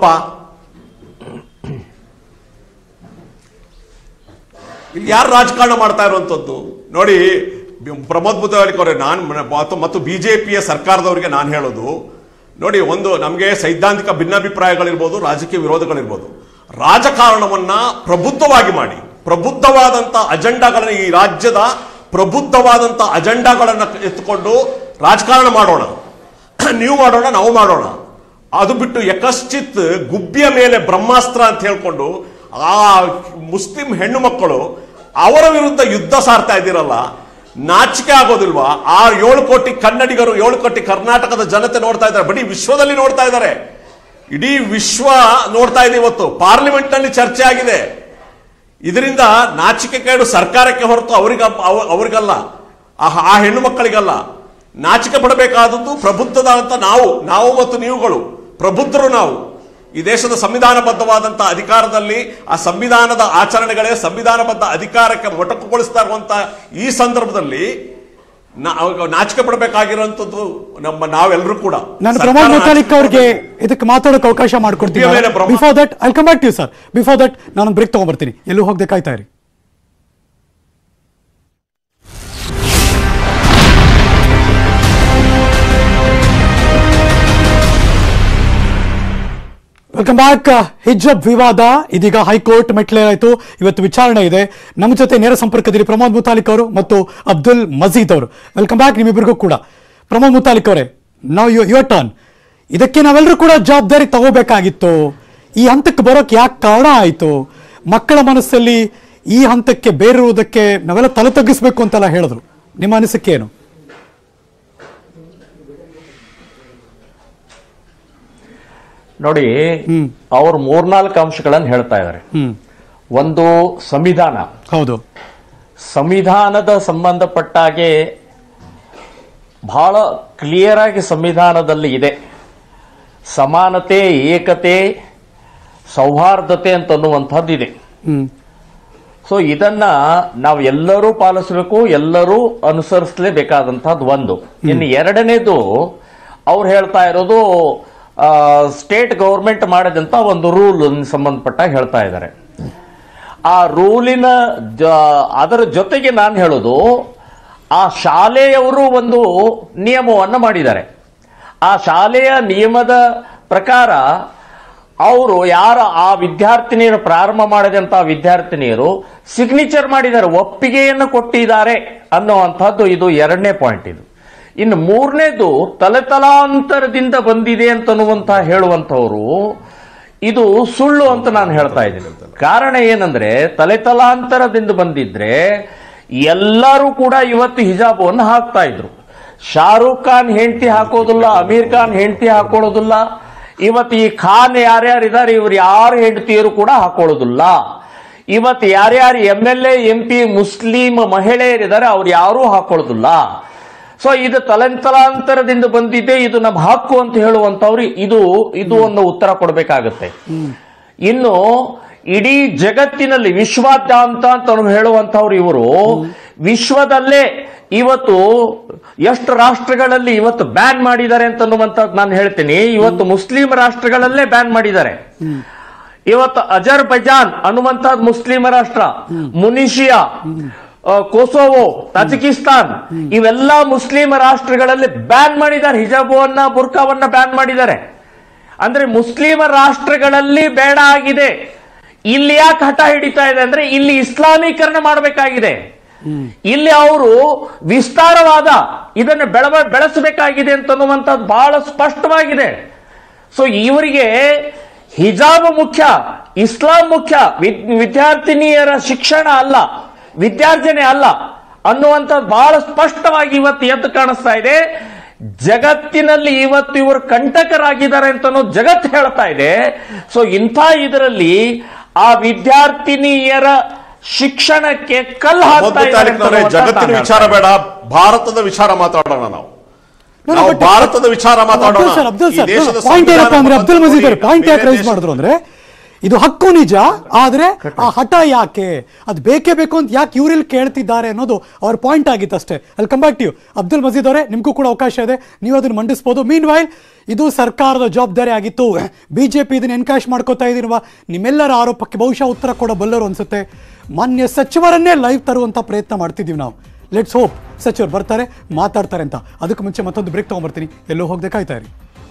ಇಲ್ಲಿ ಯಾರು ರಾಜಕಾರಣ ಮಾಡ್ತಾ ಇರುವಂತದ್ದು? ನೋಡಿ, ಪ್ರಮೋದ್ ಮುತಾಲಿಕ್ ಅವರೇ, ಮತ್ತು ಬಿಜೆಪಿಯ ಸರ್ಕಾರದವರಿಗೆ ನಾನು ಹೇಳೋದು, ನೋಡಿ, ಒಂದು ನಮಗೆ ಸೈದ್ಧಾಂತಿಕ ಭಿನ್ನಾಭಿಪ್ರಾಯಗಳಿರ್ಬೋದು, ರಾಜಕೀಯ ವಿರೋಧಗಳಿರ್ಬೋದು, ರಾಜಕಾರಣವನ್ನ ಪ್ರಬುದ್ಧವಾಗಿ ಮಾಡಿ, ಪ್ರಬುದ್ಧವಾದಂತ ಅಜೆಂಡಾಗಳನ್ನ, ಈ ರಾಜ್ಯದ ಪ್ರಬುದ್ಧವಾದಂತ ಅಜೆಂಡಾಗಳನ್ನ ಎತ್ತುಕೊಂಡು ರಾಜಕಾರಣ ಮಾಡೋಣ. ನೀವು ಮಾಡೋಣ, ನಾವು ಮಾಡೋಣ. ಅದು ಬಿಟ್ಟು ಯಕಶ್ಚಿತ್ ಗುಬ್ಬಿಯ ಮೇಲೆ ಬ್ರಹ್ಮಾಸ್ತ್ರ ಅಂತ ಹೇಳ್ಕೊಂಡು ಆ ಮುಸ್ಲಿಂ ಹೆಣ್ಣು ಮಕ್ಕಳು ಅವರ ವಿರುದ್ಧ ಯುದ್ಧ ಸಾರ್ತಾ ಇದ್ದೀರಲ್ಲ, ನಾಚಿಕೆ ಆಗೋದಿಲ್ವಾ? 7 ಕೋಟಿ ಕನ್ನಡಿಗರು, 7 ಕೋಟಿ ಕರ್ನಾಟಕದ ಜನತೆ ನೋಡ್ತಾ ಇದ್ದಾರೆ, ಬರೀ ವಿಶ್ವದಲ್ಲಿ ನೋಡ್ತಾ ಇದ್ದಾರೆ. ಇಡೀ ವಿಶ್ವ ನೋಡ್ತಾ ಇದೆ. ಇವತ್ತು ಪಾರ್ಲಿಮೆಂಟ್ ನಲ್ಲಿ ಚರ್ಚೆ ಆಗಿದೆ. ಇದರಿಂದ ನಾಚಿಕೆ ಕೇಡು ಸರ್ಕಾರಕ್ಕೆ ಹೊರತು ಅವರಿಗಲ್ಲ, ಆ ಹೆಣ್ಣು ಮಕ್ಕಳಿಗಲ್ಲ. ನಾಚಿಕೆ ಪಡಬೇಕಾದದ್ದು ಪ್ರಬುದ್ಧದಂತ ನಾವು ಮತ್ತು ನೀವುಗಳು ಪ್ರಬುದ್ಧರು. ನಾವು ಈ ದೇಶದ ಸಂವಿಧಾನಬದ್ಧವಾದಂಥ ಅಧಿಕಾರದಲ್ಲಿ ಆ ಸಂವಿಧಾನದ ಆಚರಣೆಗಳೇ ಸಂವಿಧಾನಬದ್ಧ ಅಧಿಕಾರಕ್ಕೆ ಮೊಟಕುಗೊಳಿಸ್ತಾ ಇರುವಂತ ಈ ಸಂದರ್ಭದಲ್ಲಿ ನಾಚಿಕೆ ಪಡಬೇಕಾಗಿರುವಂತದ್ದು ನಾವೆಲ್ಲರೂ ಕೂಡ. ನಾನು ಪ್ರಮೋದ್ ಮುತಾಲಿಕ್ ಅವರಿಗೆ ಇದಕ್ಕೆ ಮಾತಾಡೋಕೆ ಅವಕಾಶ ಮಾಡಿಕೊಡ್ತೀನಿ. Before that I come back to you sir. Before that ನಾನು ಬ್ರೇಕ್ ತಗೊಂಡ್ಬರ್ತೀನಿ, ಎಲ್ಲೂ ಹೋಗದೆ ಕಾಯ್ತಾ ಇರಿ. Welcome back. ಹಿಜಾಬ್ ವಿವಾದ ಇದೀಗ ಹೈಕೋರ್ಟ್ ಮೆಟ್ಲೇರಾಯಿತು. ಇವತ್ತು ವಿಚಾರಣೆ ಇದೆ. ನಮ್ಮ ಜೊತೆ ನೇರ ಸಂಪರ್ಕದಲ್ಲಿ ಪ್ರಮೋದ್ ಮುತಾಲಿಕ್ ಅವರು ಮತ್ತು ಅಬ್ದುಲ್ ಮಜೀದ್ ಅವರು. ವೆಲ್ಕಮ್ ಬ್ಯಾಕ್ ನಿಮ್ಮಿಬ್ಬರಿಗೂ ಕೂಡ. ಪ್ರಮೋದ್ ಮುತಾಲಿಕ್ ಅವರೇ, ನಾವು ಯುವರ್ ಟರ್ನ್. ಇದಕ್ಕೆ ನಾವೆಲ್ಲರೂ ಕೂಡ ಜವಾಬ್ದಾರಿ ತಗೋಬೇಕಾಗಿತ್ತು. ಈ ಹಂತಕ್ಕೆ ಬರೋಕೆ ಯಾಕೆ ಕಾರಣ ಆಯಿತು? ಮಕ್ಕಳ ಮನಸ್ಸಲ್ಲಿ ಈ ಹಂತಕ್ಕೆ ಬೇರಿರುವುದಕ್ಕೆ ನಾವೆಲ್ಲ ತಲೆ ತಗ್ಗಿಸ್ಬೇಕು ಅಂತೆಲ್ಲ ಹೇಳಿದ್ರು. ನಿಮ್ಮ ಅನಿಸಿಕೆ ಏನು? ನೋಡಿ, ಅವರು 3-4 ಅಂಶಗಳನ್ನು ಹೇಳ್ತಾ ಇದ್ದಾರೆ. ಒಂದು ಸಂವಿಧಾನ. ಹೌದು, ಸಂವಿಧಾನದ ಸಂಬಂಧಪಟ್ಟಾಗೆ ಬಹಳ ಕ್ಲಿಯರ್ ಆಗಿ ಸಂವಿಧಾನದಲ್ಲಿ ಇದೆ, ಸಮಾನತೆ, ಏಕತೆ, ಸೌಹಾರ್ದತೆ ಅಂತನ್ನುವಂಥದ್ದು ಇದೆ. ಸೊ ಇದನ್ನ ನಾವು ಎಲ್ಲರೂ ಪಾಲಿಸಬೇಕು, ಎಲ್ಲರೂ ಅನುಸರಿಸಲೇಬೇಕಾದಂತಹದ್ದು ಒಂದು. ಇನ್ನು ಎರಡನೇದು ಅವ್ರು ಹೇಳ್ತಾ ಇರೋದು ಸ್ಟೇಟ್ ಗೌರ್ಮೆಂಟ್ ಮಾಡಿದಂತ ಒಂದು ರೂಲ್ ಸಂಬಂಧಪಟ್ಟ ಹೇಳ್ತಾ ಇದ್ದಾರೆ. ಆ ರೂಲಿನ ಅದರ ಜೊತೆಗೆ ನಾನು ಹೇಳೋದು, ಆ ಶಾಲೆಯವರು ಒಂದು ನಿಯಮವನ್ನು ಮಾಡಿದ್ದಾರೆ. ಆ ಶಾಲೆಯ ನಿಯಮದ ಪ್ರಕಾರ ಅವರು ಆ ವಿದ್ಯಾರ್ಥಿನಿಯರು ಪ್ರಾರಂಭ ಮಾಡಿದಂತಹ ವಿದ್ಯಾರ್ಥಿನಿಯರು ಸಿಗ್ನೇಚರ್ ಮಾಡಿದ್ದಾರೆ, ಒಪ್ಪಿಗೆಯನ್ನು ಕೊಟ್ಟಿದ್ದಾರೆ ಅನ್ನುವಂಥದ್ದು ಇದು ಎರಡನೇ ಪಾಯಿಂಟ್. ಇದು ಇನ್ನು ಮೂರನೇದು ತಲೆತಲಾಂತರದಿಂದ ಬಂದಿದೆ ಅಂತನ್ನುವಂತ ಹೇಳುವಂಥವ್ರು ಇದು ಸುಳ್ಳು ಅಂತ ನಾನು ಹೇಳ್ತಾ ಇದ್ದೀನಿ. ಕಾರಣ ಏನಂದ್ರೆ, ತಲೆತಲಾಂತರದಿಂದ ಬಂದಿದ್ರೆ ಎಲ್ಲರೂ ಕೂಡ ಇವತ್ತು ಹಿಜಾಬವನ್ನು ಹಾಕ್ತಾ ಇದ್ರು. ಶಾರುಖ್ ಖಾನ್ ಹೆಂಡತಿ ಹಾಕೋದಿಲ್ಲ, ಅಮೀರ್ ಖಾನ್ ಹೆಂಡತಿ ಹಾಕೊಳ್ಳೋದಿಲ್ಲ. ಇವತ್ತು ಈ ಖಾನ್ ಯಾರ್ಯಾರಿದ್ದಾರೆ ಇವ್ರು ಯಾರು ಹೆಂಡತಿಯರು ಕೂಡ ಹಾಕೊಳ್ಳೋದಿಲ್ಲ. ಇವತ್ತು ಯಾರ್ಯಾರು MLA MP ಮುಸ್ಲಿಂ ಮಹಿಳೆಯರಿದ್ದಾರೆ ಅವ್ರು ಯಾರೂ ಹಾಕೊಳ್ಳೋದಿಲ್ಲ. ಸೊ ಇದು ತಲೆತಲಾಂತರದಿಂದ ಬಂದಿದೆ, ಇದು ನಮ್ಮ ಹಕ್ಕು ಅಂತ ಹೇಳುವಂತವ್ರು ಇದು ಒಂದು ಉತ್ತರ ಕೊಡಬೇಕಾಗತ್ತೆ. ಇನ್ನು ಇಡೀ ಜಗತ್ತಿನಲ್ಲಿ ವಿಶ್ವಾದ್ಯಂತ ಅಂತ ಹೇಳುವಂತವ್ರು ಇವರು ವಿಶ್ವದಲ್ಲೇ ಇವತ್ತು ಎಷ್ಟು ರಾಷ್ಟ್ರಗಳಲ್ಲಿ ಇವತ್ತು ಬ್ಯಾನ್ ಮಾಡಿದ್ದಾರೆ ಅಂತನ್ನುವಂಥದ್ದು ನಾನು ಹೇಳ್ತೀನಿ. ಇವತ್ತು ಮುಸ್ಲಿಂ ರಾಷ್ಟ್ರಗಳಲ್ಲೇ ಬ್ಯಾನ್ ಮಾಡಿದ್ದಾರೆ. ಇವತ್ತು ಅಜರ್ಬೈಜಾನ್ ಅನ್ನುವಂಥದ್ದು ಮುಸ್ಲಿಂ ರಾಷ್ಟ್ರ, ಮುನಿಷಿಯಾ, ಕೊಸೋವೋ, ತಜಿಕಿಸ್ತಾನ್ ಇವೆಲ್ಲ ಮುಸ್ಲಿಂ ರಾಷ್ಟ್ರಗಳಲ್ಲಿ ಬ್ಯಾನ್ ಮಾಡಿದ್ದಾರೆ. ಹಿಜಾಬನ್ನ ಬುರ್ಕಾವನ್ನ ಬ್ಯಾನ್ ಮಾಡಿದ್ದಾರೆ. ಅಂದ್ರೆ ಮುಸ್ಲಿಂ ರಾಷ್ಟ್ರಗಳಲ್ಲಿ ಬೇಡ ಆಗಿದೆ. ಇಲ್ಲಿ ಯಾಕೆ ಹಠ ಹಿಡಿತಾ ಇದೆ ಅಂದ್ರೆ, ಇಲ್ಲಿ ಇಸ್ಲಾಮೀಕರಣ ಮಾಡಬೇಕಾಗಿದೆ. ಇಲ್ಲಿ ಅವರು ವಿಸ್ತಾರವಾದ ಇದನ್ನು ಬೆಳೆಸಬೇಕಾಗಿದೆ ಅಂತನ್ನುವಂಥದ್ದು ಬಹಳ ಸ್ಪಷ್ಟವಾಗಿದೆ. ಸೊ ಇವರಿಗೆ ಹಿಜಾಬ್ ಮುಖ್ಯ, ಇಸ್ಲಾಂ ಮುಖ್ಯ, ವಿದ್ಯಾರ್ಥಿನಿಯರ ಶಿಕ್ಷಣ ಅಲ್ಲ, ವಿದ್ಯಾರ್ಜನೆ ಅಲ್ಲ ಅನ್ನುವಂಥದ್ದು ಬಹಳ ಸ್ಪಷ್ಟವಾಗಿ ಇವತ್ತು ಎದ್ದು ಕಾಣಿಸ್ತಾ ಇದೆ. ಜಗತ್ತಿನಲ್ಲಿ ಇವತ್ತು ಇವರು ಕಂಟಕರಾಗಿದ್ದಾರೆ ಅಂತ ಜಗತ್ತು ಹೇಳ್ತಾ ಇದೆ. ಸೊ ಇಂಥ ಇದರಲ್ಲಿ ಆ ವಿದ್ಯಾರ್ಥಿನಿಯರ ಶಿಕ್ಷಣಕ್ಕೆ ಕಲ್ಲು ಹಾಕ್ತಾ ಇದ್ದಾರೆ. ಜಗತ್ತಿನ ವಿಚಾರ ಬೇಡ, ಭಾರತದ ವಿಚಾರ ಮಾತಾಡೋಣ. ನಾವು ಭಾರತದ ವಿಚಾರ ಮಾತಾಡೋಣ. ಪಾಯಿಂಟ್ ಏನಪ್ಪ ಅಂದ್ರೆ, ಅಬ್ದುಲ್ ಮಜೀದ್ ಅವರು ಪಾಯಿಂಟ್ ಯಾಕೆ ರೈಸ್ ಮಾಡಿದ್ರು ಅಂದ್ರೆ, ಇದು ಹಕ್ಕು ನಿಜ, ಆದ್ರೆ ಆ ಹಠ ಯಾಕೆ, ಅದು ಬೇಕೇ ಬೇಕು ಅಂತ ಯಾಕೆ ಇವ್ರಲ್ಲಿ ಕೇಳ್ತಿದ್ದಾರೆ ಅನ್ನೋದು ಅವ್ರ ಪಾಯಿಂಟ್ ಆಗಿತ್ತು ಅಷ್ಟೇ. ಅಲ್ಲಿ come back to you Abdul Majeed ಅವರೇ, ನಿಮ್ಗೂ ಕೂಡ ಅವಕಾಶ ಇದೆ, ನೀವು ಅದನ್ನು ಮಂಡಿಸಬಹುದು. ಮೀನ್ ವೈಲ್ ಇದು ಸರ್ಕಾರದ ಜವಾಬ್ದಾರಿ ಆಗಿತ್ತು, ಬಿಜೆಪಿ ಇದನ್ನ ಎನ್ಕ್ಯಾಶ್ ಮಾಡ್ಕೋತಾ ಇದೀನವಾ, ನಿಮ್ಮೆಲ್ಲರ ಆರೋಪಕ್ಕೆ ಬಹುಶಃ ಉತ್ತರ ಕೊಡಬಲ್ಲರು ಅನ್ಸುತ್ತೆ. ಮಾನ್ಯ ಸಚಿವರನ್ನೇ ಲೈವ್ ತರುವಂತ ಪ್ರಯತ್ನ ಮಾಡ್ತಿದ್ದೀವಿ ನಾವು. ಲೆಟ್ಸ್ ಹೋಪ್ ಸಚಿವರು ಬರ್ತಾರೆ, ಮಾತಾಡ್ತಾರೆ ಅಂತ. ಅದಕ್ಕೆ ಮುಂಚೆ ಮತ್ತೊಂದು ಬ್ರೇಕ್ ತಗೊಂಡ್ಬರ್ತೀನಿ, ಎಲ್ಲೂ ಹೋಗದೆ ಕಾಯ್ತಾ ಇರಿ.